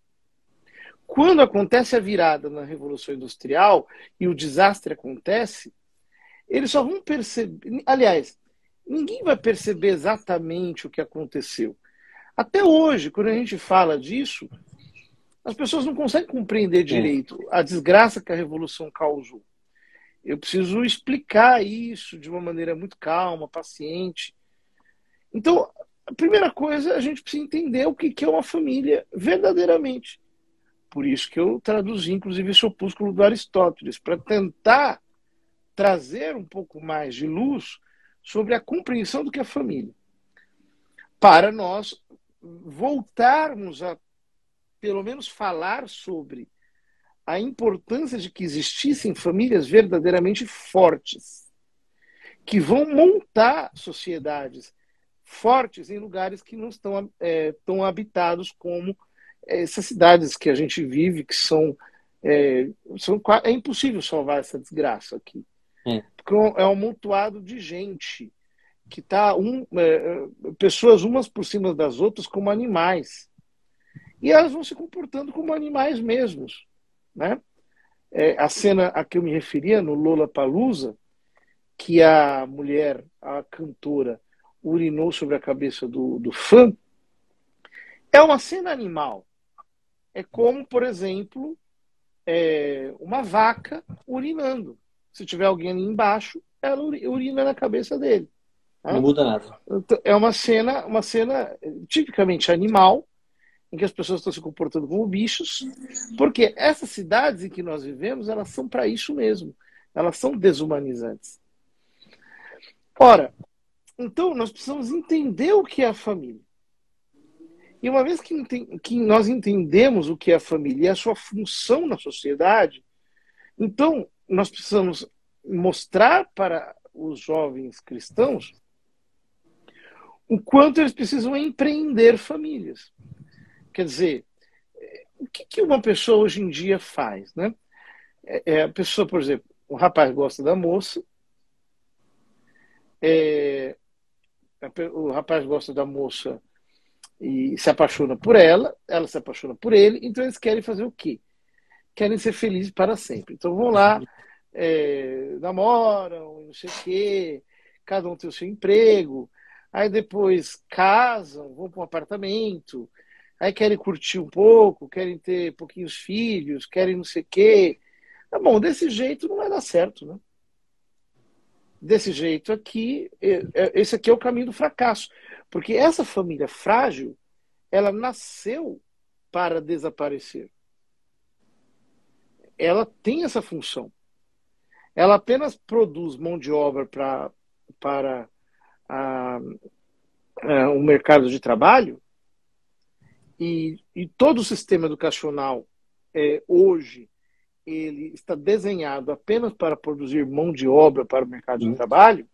A: Quando acontece a virada na Revolução Industrial e o desastre acontece, eles só vão perceber. Aliás, ninguém vai perceber exatamente o que aconteceu. Até hoje, quando a gente fala disso, as pessoas não conseguem compreender
B: É.
A: direito a desgraça que a Revolução causou. Eu preciso explicar isso de uma maneira muito calma, paciente. Então, a primeira coisa, a gente precisa entender o que é uma família verdadeiramente. Por isso que eu traduzi, inclusive, esse opúsculo do Aristóteles, para tentar trazer um pouco mais de luz sobre a compreensão do que é família. Para nós voltarmos a, pelo menos, falar sobre a importância de que existissem famílias verdadeiramente fortes, que vão montar sociedades fortes em lugares que não estão é, tão habitados como essas cidades que a gente vive, que são é, são é impossível salvar essa desgraça aqui,
B: É.
A: porque é um amontoado de gente que está um, é, pessoas umas por cima das outras como animais, e elas vão se comportando como animais mesmos, né? É, a cena a que eu me referia no Lollapalooza, que a mulher, a cantora, urinou sobre a cabeça do, do fã, é uma cena animal. É como, por exemplo, é, uma vaca urinando. Se tiver alguém ali embaixo, ela urina na cabeça dele.
B: Não
A: Né?
B: muda nada.
A: É uma cena, uma cena tipicamente animal, em que as pessoas estão se comportando como bichos, porque essas cidades em que nós vivemos, elas são para isso mesmo. Elas são desumanizantes. Ora, então nós precisamos entender o que é a família. E uma vez que, que nós entendemos o que é a família e a sua função na sociedade, então nós precisamos mostrar para os jovens cristãos o quanto eles precisam empreender famílias. Quer dizer, o que, que uma pessoa hoje em dia faz, né? É, a pessoa, por exemplo, o rapaz gosta da moça, é, o rapaz gosta da moça e se apaixona por ela, ela se apaixona por ele, então eles querem fazer o quê? Querem ser felizes para sempre. Então vão lá, é, namoram, não sei o quê, cada um tem o seu emprego, aí depois casam, vão para um apartamento, aí querem curtir um pouco, querem ter pouquinhos filhos, querem não sei o quê. Tá bom, desse jeito não vai dar certo, né? Desse jeito aqui, esse aqui é o caminho do fracasso. Porque essa família frágil, ela nasceu para desaparecer. Ela tem essa função. Ela apenas produz mão de obra pra, para a, a, o mercado de trabalho, e, e todo o sistema educacional é, hoje ele está desenhado apenas para produzir mão de obra para o mercado de trabalho,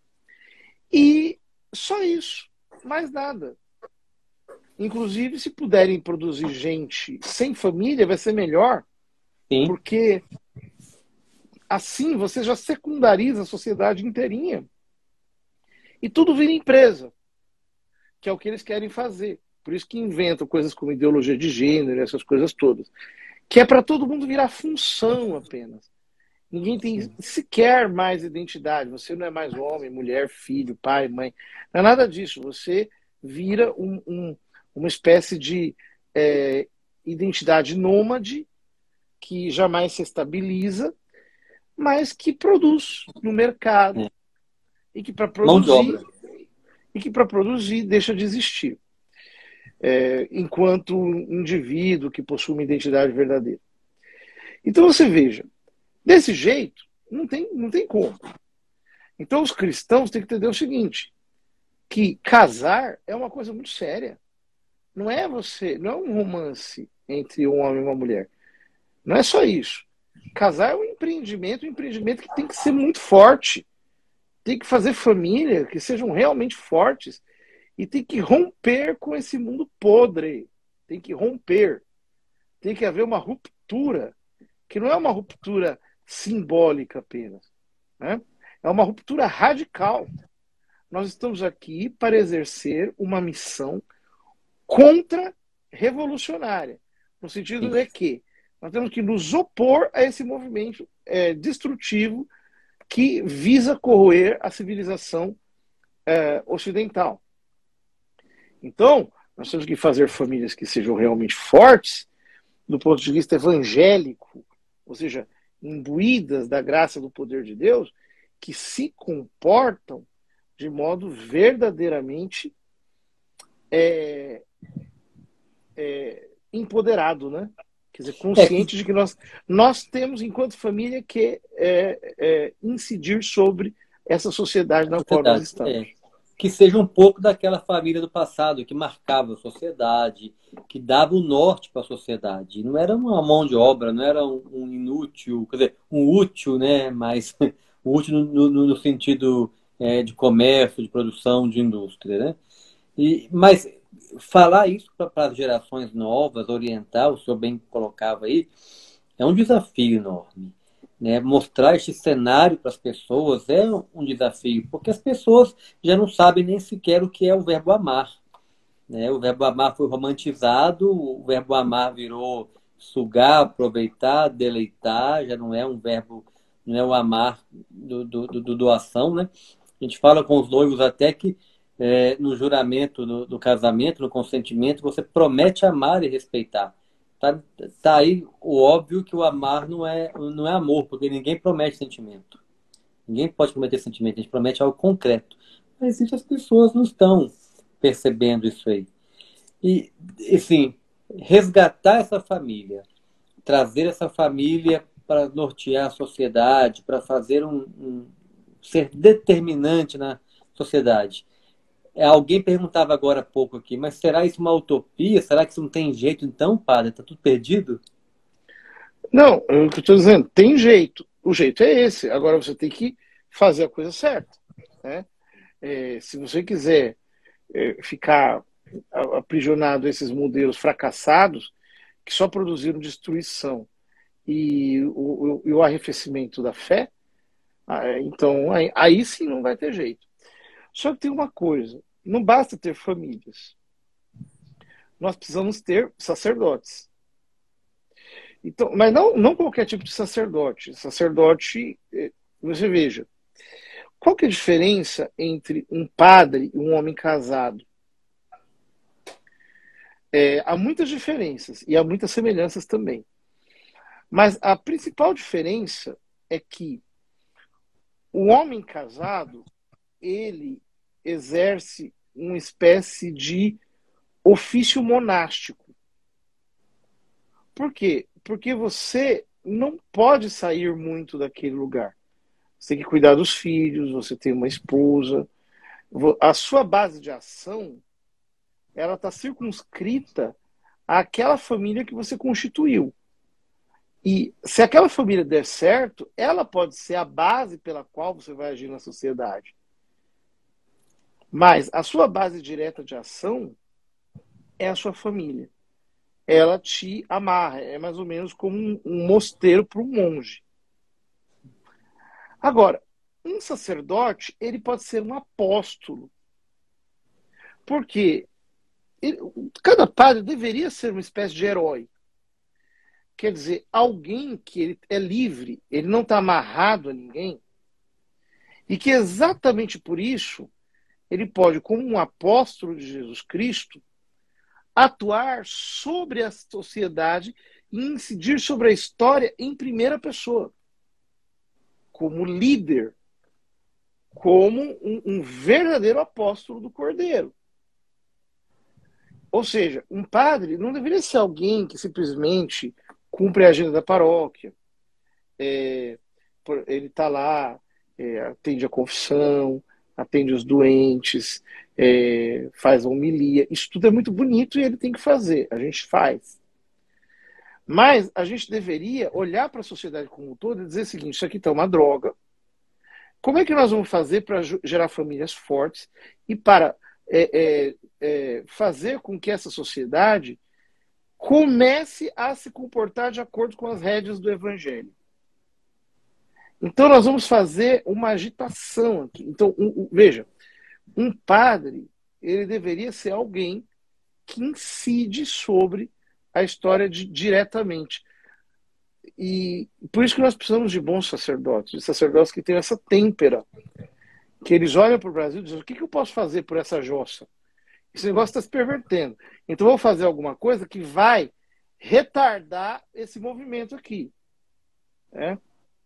A: e só isso, mais nada. Inclusive, se puderem produzir gente sem família, vai ser melhor,
B: Sim.
A: porque assim você já secundariza a sociedade inteirinha. E tudo vira empresa, que é o que eles querem fazer. Por isso que inventam coisas como ideologia de gênero, essas coisas todas. Que é para todo mundo virar função apenas. Ninguém tem sequer mais identidade. Você não é mais homem, mulher, filho, pai, mãe. Não é nada disso. Você vira um, um, uma espécie de é, identidade nômade que jamais se estabiliza, mas que produz no mercado.
B: É.
A: E que para
B: Mão de
A: produzir,
B: obra.
A: e que para produzir deixa de existir. É, enquanto indivíduo que possui uma identidade verdadeira. Então você veja, desse jeito, não tem, não tem como. Então os cristãos têm que entender o seguinte, que casar é uma coisa muito séria. Não é você, não é um romance entre um homem e uma mulher. Não é só isso. Casar é um empreendimento, um empreendimento que tem que ser muito forte. Tem que fazer família que sejam realmente fortes e tem que romper com esse mundo podre. Tem que romper. Tem que haver uma ruptura, que não é uma ruptura simbólica apenas, né? É uma ruptura radical. Nós estamos aqui para exercer uma missão contra-revolucionária, no sentido de que nós temos que nos opor a esse movimento é, destrutivo que visa corroer a civilização é, ocidental. Então, nós temos que fazer famílias que sejam realmente fortes, do ponto de vista evangélico, ou seja, imbuídas da graça do poder de Deus, que se comportam de modo verdadeiramente é, é, empoderado, né? Quer dizer, consciente é. de que nós, nós temos, enquanto família, que é, é, incidir sobre essa sociedade na qual nós estamos.
B: É. Que seja um pouco daquela família do passado, que marcava a sociedade, que dava o norte para a sociedade. Não era uma mão de obra, não era um, um inútil, quer dizer, um útil, né? Mas um útil no, no, no sentido é, de comércio, de produção, de indústria, né? E, mas falar isso para as gerações novas, orientar, o senhor bem colocava aí, é um desafio enorme. Né? Mostrar este cenário para as pessoas é um desafio, porque as pessoas já não sabem nem sequer o que é o verbo amar. Né? O verbo amar foi romantizado, o verbo amar virou sugar, aproveitar, deleitar, já não é um verbo, não é o amar do, do, do doação. Né? A gente fala com os noivos até que é, no juramento do, do casamento, no consentimento, você promete amar e respeitar. Tá, tá aí o óbvio que o amar não é, não é amor, porque ninguém promete sentimento. Ninguém pode prometer sentimento, a gente promete algo concreto. Mas as pessoas não estão percebendo isso aí. E, assim, resgatar essa família, trazer essa família para nortear a sociedade, para fazer um, um ser determinante na sociedade. Alguém perguntava agora há pouco aqui, mas será isso uma utopia? Será que isso não tem jeito então, padre? Está tudo perdido?
A: Não, é o que eu estou dizendo, tem jeito. O jeito é esse. Agora você tem que fazer a coisa certa. Né? É, se você quiser é, ficar aprisionado a esses modelos fracassados, que só produziram destruição e o, o, o arrefecimento da fé, então aí, aí sim não vai ter jeito. Só que tem uma coisa, não basta ter famílias. Nós precisamos ter sacerdotes. Então, mas não, não qualquer tipo de sacerdote. Sacerdote, você veja, qual que é a diferença entre um padre e um homem casado? É, há muitas diferenças e há muitas semelhanças também. Mas a principal diferença é que o homem casado, ele exerce uma espécie de ofício monástico. Por quê? Porque você não pode sair muito daquele lugar. Você tem que cuidar dos filhos, você tem uma esposa. A sua base de ação, ela está circunscrita àquela família que você constituiu. E se aquela família der certo, ela pode ser a base pela qual você vai agir na sociedade. Mas a sua base direta de ação é a sua família. Ela te amarra, é mais ou menos como um, um mosteiro para um monge. Agora, um sacerdote, ele pode ser um apóstolo. Porque ele, cada padre deveria ser uma espécie de herói. Quer dizer, alguém que ele é livre, ele não está amarrado a ninguém, e que exatamente por isso ele pode, como um apóstolo de Jesus Cristo, atuar sobre a sociedade e incidir sobre a história em primeira pessoa, como líder, como um, um verdadeiro apóstolo do Cordeiro. Ou seja, um padre não deveria ser alguém que simplesmente cumpre a agenda da paróquia, é, ele está lá, é, atende a confissão, atende os doentes, é, faz a homilia. Isso tudo é muito bonito e ele tem que fazer, a gente faz. Mas a gente deveria olhar para a sociedade como um todo e dizer o seguinte: isso aqui está uma droga. Como é que nós vamos fazer para gerar famílias fortes e para é, é, é, fazer com que essa sociedade comece a se comportar de acordo com as rédeas do Evangelho? Então nós vamos fazer uma agitação aqui. Então, um, um, veja, um padre, ele deveria ser alguém que incide sobre a história de, diretamente. E por isso que nós precisamos de bons sacerdotes, de sacerdotes que tenham essa têmpera, que eles olham para o Brasil e dizem: o que, que eu posso fazer por essa jossa? Esse negócio está se pervertendo. Então eu vou fazer alguma coisa que vai retardar esse movimento aqui. É?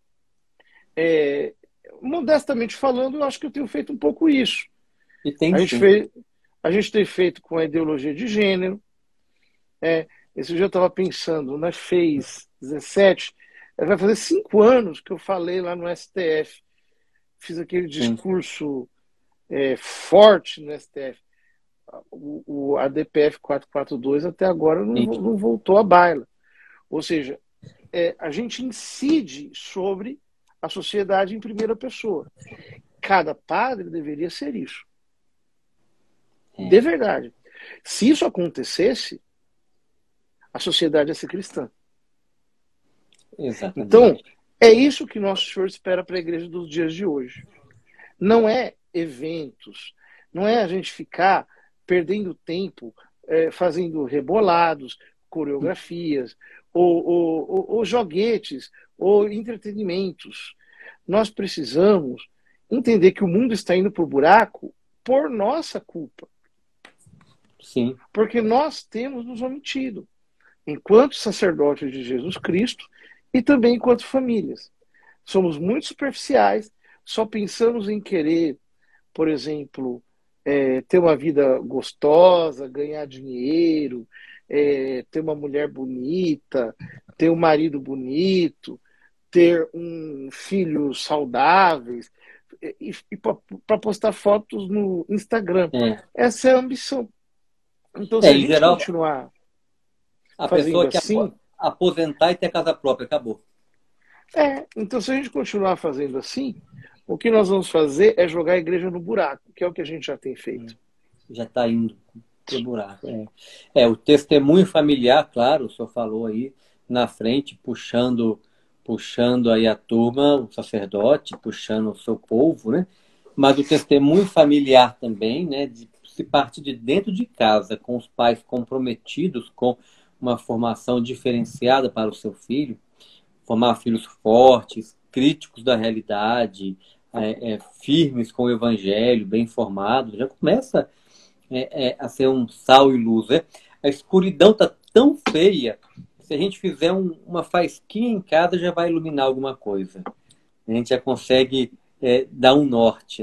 A: É, modestamente falando, eu acho que eu tenho feito um pouco isso.
B: E tem
A: a, gente fez, a gente tem feito com a ideologia de gênero. É, esse dia eu estava pensando, na F E S dezessete, vai fazer cinco anos que eu falei lá no S T F. Fiz aquele discurso é, forte no S T F. O, o, a D P F quatrocentos e quarenta e dois até agora não, não voltou à baila. Ou seja, é, a gente incide sobre a sociedade em primeira pessoa. Cada padre deveria ser isso. É. De verdade. Se isso acontecesse, a sociedade ia ser cristã.
B: Exatamente.
A: Então, é isso que nosso Senhor espera para a igreja dos dias de hoje. Não é eventos, não é a gente ficar perdendo tempo é, fazendo rebolados, coreografias, ou, ou, ou, ou joguetes, ou entretenimentos. Nós precisamos entender que o mundo está indo para o buraco por nossa culpa.
B: Sim.
A: Porque nós temos nos omitido, enquanto sacerdotes de Jesus Cristo e também enquanto famílias. Somos muito superficiais, só pensamos em querer, por exemplo, é, ter uma vida gostosa, ganhar dinheiro, é, ter uma mulher bonita, ter um marido bonito, ter um filho saudáveis, e, e para postar fotos no Instagram. É. Essa é a ambição. Então, se
B: é,
A: a gente
B: geral,
A: continuar
B: a
A: fazendo
B: pessoa que
A: assim...
B: aposentar e ter casa própria, acabou.
A: É, então se a gente continuar fazendo assim, o que nós vamos fazer é jogar a igreja no buraco, que é o que a gente já tem feito.
B: Já está indo pro buraco. É. é, o testemunho familiar, claro, o senhor falou aí, na frente, puxando, puxando aí a turma, o sacerdote, puxando o seu povo, né? Mas o testemunho familiar também, né? De, se parte de dentro de casa, com os pais comprometidos com uma formação diferenciada para o seu filho, formar filhos fortes, críticos da realidade, é, é, firmes com o evangelho, bem formados, já começa é, é, a ser um sal e luz. Né? A escuridão está tão feia, se a gente fizer um, uma faísquinha em casa, já vai iluminar alguma coisa. A gente já consegue é, dar um norte. Né?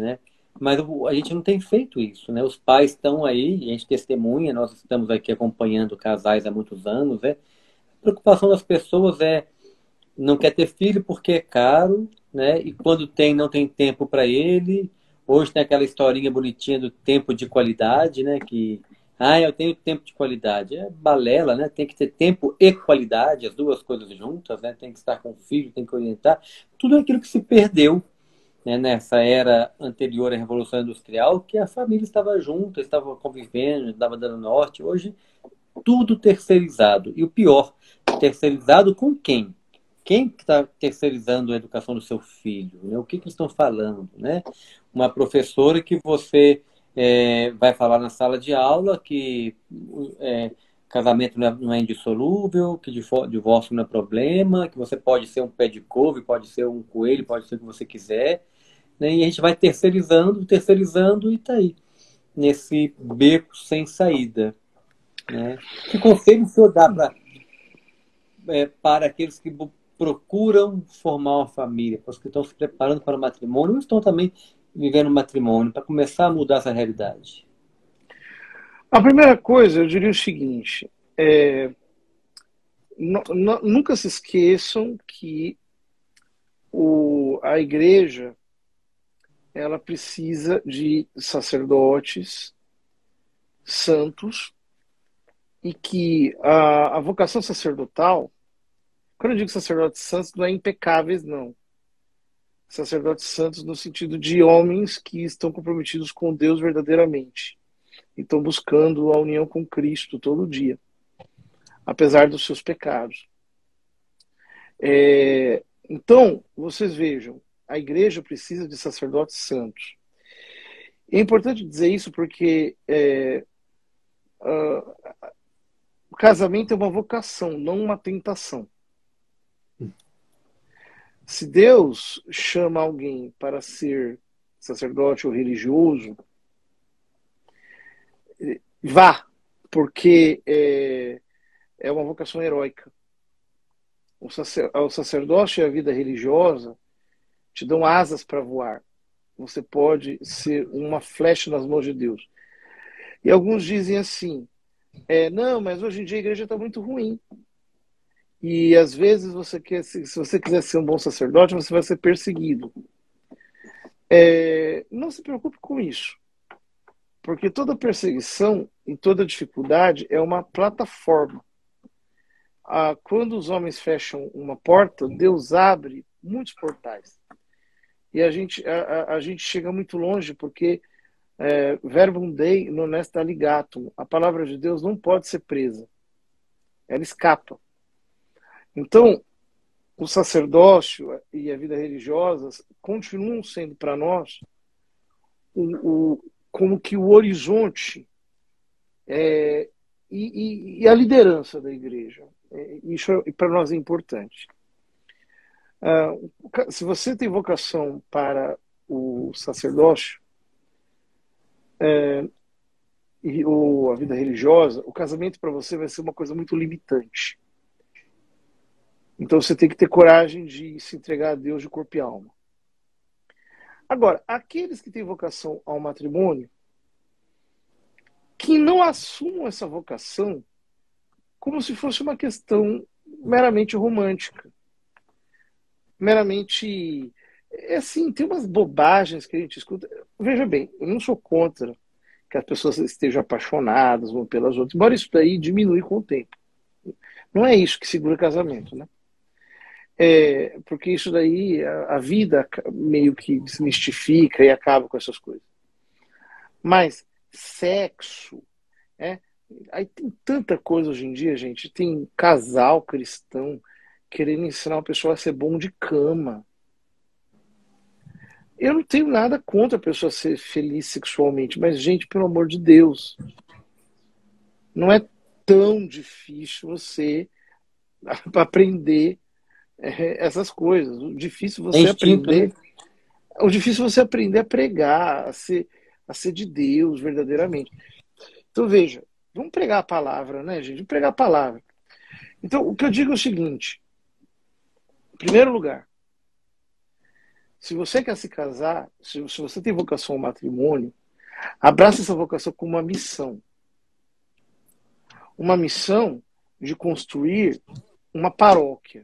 B: Mas a gente não tem feito isso, né? Os pais estão aí, a gente testemunha, nós estamos aqui acompanhando casais há muitos anos, né? A preocupação das pessoas é não quer ter filho porque é caro, né? E quando tem, não tem tempo para ele. Hoje tem aquela historinha bonitinha do tempo de qualidade, né? Que, ah, eu tenho tempo de qualidade. É balela, né? Tem que ter tempo e qualidade, as duas coisas juntas, né? Tem que estar com o filho, tem que orientar. Tudo aquilo que se perdeu, né, nessa era anterior à Revolução Industrial, que a família estava junta, estava convivendo, estava dando norte. Hoje, tudo terceirizado. E o pior, terceirizado com quem? Quem está terceirizando a educação do seu filho? Né? O que, que eles estão falando? Né? Uma professora que você é, vai falar na sala de aula que é, casamento não é, não é indissolúvel, que divórcio não é problema, que você pode ser um pé de couve, pode ser um coelho, pode ser o que você quiser. Né? E a gente vai terceirizando, terceirizando e está aí, nesse beco sem saída. Né? Que conselho o senhor dá pra, é, para aqueles que procuram formar uma família, para os que estão se preparando para o matrimônio, ou estão também vivendo o matrimônio, para começar a mudar essa realidade?
A: A primeira coisa, eu diria o seguinte, é, nunca se esqueçam que o, a igreja ela precisa de sacerdotes santos e que a, a vocação sacerdotal, quando eu digo sacerdotes santos, não é impecáveis, não. Sacerdotes santos no sentido de homens que estão comprometidos com Deus verdadeiramente e estão buscando a união com Cristo todo dia, apesar dos seus pecados. É, então, vocês vejam, a igreja precisa de sacerdotes santos. É importante dizer isso porque é, uh, o casamento é uma vocação, não uma tentação. Se Deus chama alguém para ser sacerdote ou religioso, vá, porque é, é uma vocação heróica. O, sacer, o sacerdócio e a vida religiosa te dão asas para voar. Você pode ser uma flecha nas mãos de Deus. E alguns dizem assim, é, não, mas hoje em dia a igreja está muito ruim. E às vezes você quer, se você quiser ser um bom sacerdote, você vai ser perseguido. É, não se preocupe com isso, porque toda perseguição e toda dificuldade é uma plataforma. Ah, quando os homens fecham uma porta, Deus abre muitos portais. E a gente, a, a, a gente chega muito longe, porque é, verbum Dei non est alligatum. A palavra de Deus não pode ser presa. Ela escapa. Então, o sacerdócio e a vida religiosa continuam sendo para nós o, o, como que o horizonte é, e, e, e a liderança da igreja. É, isso é, para nós é importante. Ah, se você tem vocação para o sacerdócio é, e, ou a vida religiosa, o casamento para você vai ser uma coisa muito limitante. Então você tem que ter coragem de se entregar a Deus de corpo e alma. Agora, aqueles que têm vocação ao matrimônio, que não assumam essa vocação como se fosse uma questão meramente romântica. Meramente... É assim, tem umas bobagens que a gente escuta. Veja bem, eu não sou contra que as pessoas estejam apaixonadas uma pelas outras, embora isso daí diminui com o tempo. Não é isso que segura casamento, né? É, porque isso daí, a, a vida meio que desmistifica e acaba com essas coisas. Mas sexo, é, aí tem tanta coisa hoje em dia, gente. Tem casal cristão querendo ensinar uma pessoa a ser bom de cama. Eu não tenho nada contra a pessoa ser feliz sexualmente, mas, gente, pelo amor de Deus, não é tão difícil você aprender é, essas coisas. O difícil
B: É
A: você
B: instinto, né?
A: aprender, o difícil você aprender a pregar, a ser, a ser de Deus verdadeiramente. Então veja, vamos pregar a palavra, né, gente? Vamos pregar a palavra. Então o que eu digo é o seguinte: em primeiro lugar, Se você quer se casar, se, se você tem vocação ao matrimônio, abraça essa vocação como uma missão. Uma missão de construir uma paróquia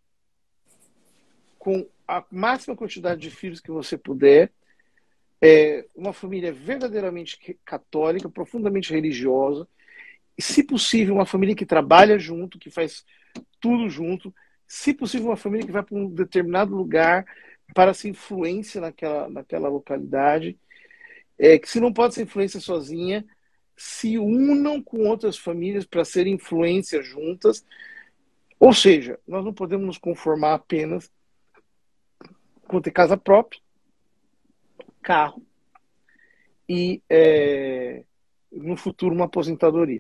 A: com a máxima quantidade de filhos que você puder, é, uma família verdadeiramente católica, profundamente religiosa, e, se possível, uma família que trabalha junto, que faz tudo junto, se possível, uma família que vai para um determinado lugar para ser influência naquela, naquela localidade, é, que se não pode ser influência sozinha, se unam com outras famílias para ser influência juntas. Ou seja, nós não podemos nos conformar apenas com ter casa própria, carro e, é, no futuro, uma aposentadoria.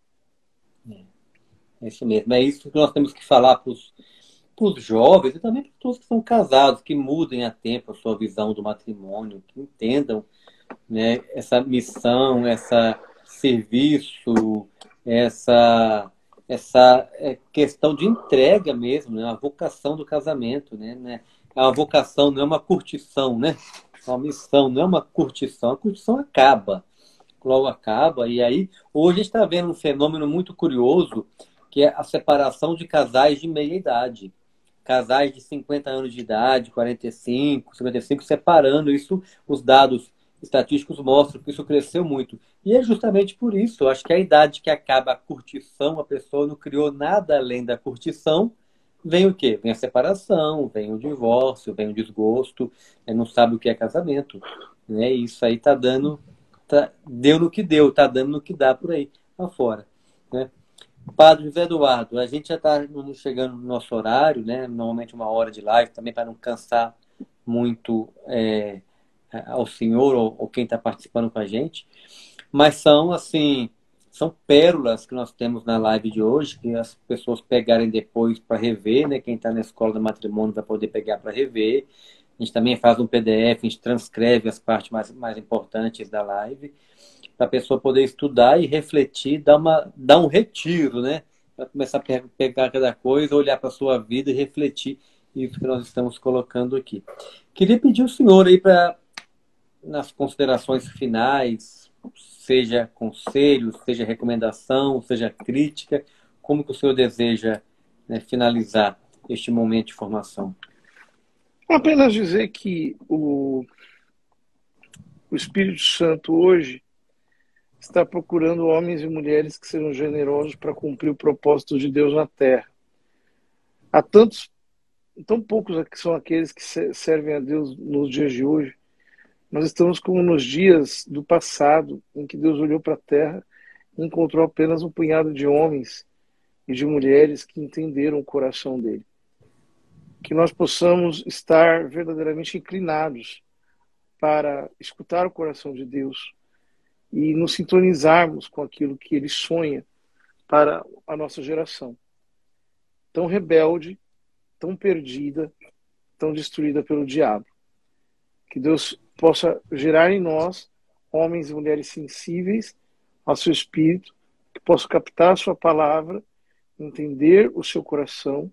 B: É isso mesmo. É isso que nós temos que falar para os jovens e também para todos que são casados, que mudem a tempo a sua visão do matrimônio, que entendam, né, essa missão, essa serviço, essa, essa questão de entrega mesmo, né, a vocação do casamento, né, né? É uma vocação, não é uma curtição, né? É uma missão, não é uma curtição. A curtição acaba, logo acaba. E aí, hoje a gente está vendo um fenômeno muito curioso, que é a separação de casais de meia idade. Casais de cinquenta anos de idade, quarenta e cinco, cinquenta e cinco, separando. Isso, os dados estatísticos mostram que isso cresceu muito. E é justamente por isso, eu acho que a idade que acaba a curtição, a pessoa não criou nada além da curtição, vem o quê? Vem a separação, vem o divórcio, vem o desgosto, não sabe o que é casamento. Né? Isso aí tá dando, tá, deu no que deu, tá dando no que dá por aí afora. Né? Padre José Eduardo, a gente já está chegando no nosso horário, né? Normalmente uma hora de live, também para não cansar muito é, ao senhor ou, ou quem está participando com a gente. Mas são, assim, são pérolas que nós temos na live de hoje, que as pessoas pegarem depois para rever, né? Quem está na escola do matrimônio vai poder pegar para rever. A gente também faz um P D F, a gente transcreve as partes mais, mais importantes da live, para a pessoa poder estudar e refletir, dar, uma, dar um retiro, né? Para começar a pe pegar cada coisa, olhar para a sua vida e refletir isso que nós estamos colocando aqui. Queria pedir ao senhor aí para, nas considerações finais, seja conselho, seja recomendação, seja crítica, como que o senhor deseja, né, finalizar este momento de formação?
A: Apenas dizer que o, o Espírito Santo hoje está procurando homens e mulheres que sejam generosos para cumprir o propósito de Deus na Terra. Há tantos, tão poucos que são aqueles que servem a Deus nos dias de hoje. Nós estamos como nos dias do passado, em que Deus olhou para a Terra e encontrou apenas um punhado de homens e de mulheres que entenderam o coração dele. Que nós possamos estar verdadeiramente inclinados para escutar o coração de Deus e nos sintonizarmos com aquilo que ele sonha para a nossa geração. Tão rebelde, tão perdida, tão destruída pelo diabo. Que Deus possa gerar em nós homens e mulheres sensíveis ao seu espírito, que possam captar a sua palavra, entender o seu coração,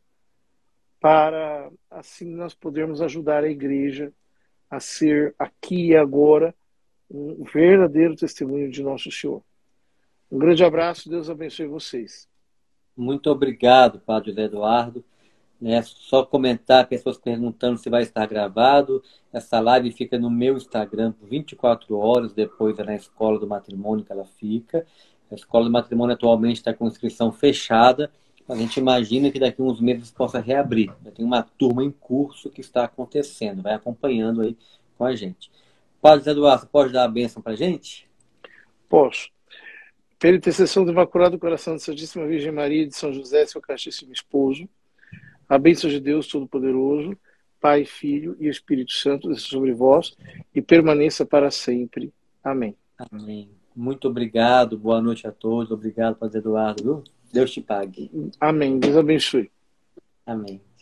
A: para assim nós podermos ajudar a igreja a ser aqui e agora um verdadeiro testemunho de nosso Senhor. Um grande abraço, Deus abençoe vocês.
B: Muito obrigado, Padre José Eduardo. É só comentar, pessoas perguntando se vai estar gravado. Essa live fica no meu Instagram por vinte e quatro horas, depois é na Escola do Matrimônio que ela fica. A Escola do Matrimônio atualmente está com inscrição fechada, mas a gente imagina que daqui a uns meses possa reabrir. Tem uma turma em curso que está acontecendo, vai acompanhando aí com a gente. Padre José Eduardo, você pode dar a bênção para a gente?
A: Posso. Pela intercessão do Imaculado Coração da Santíssima Virgem Maria e de São José, seu castíssimo esposo, a bênção de Deus Todo-Poderoso, Pai, Filho e Espírito Santo, desça sobre vós e permaneça para sempre. Amém.
B: Amém. Muito obrigado, boa noite a todos. Obrigado, Padre Eduardo. Viu? Deus te pague.
A: Amém. Deus abençoe.
B: Amém.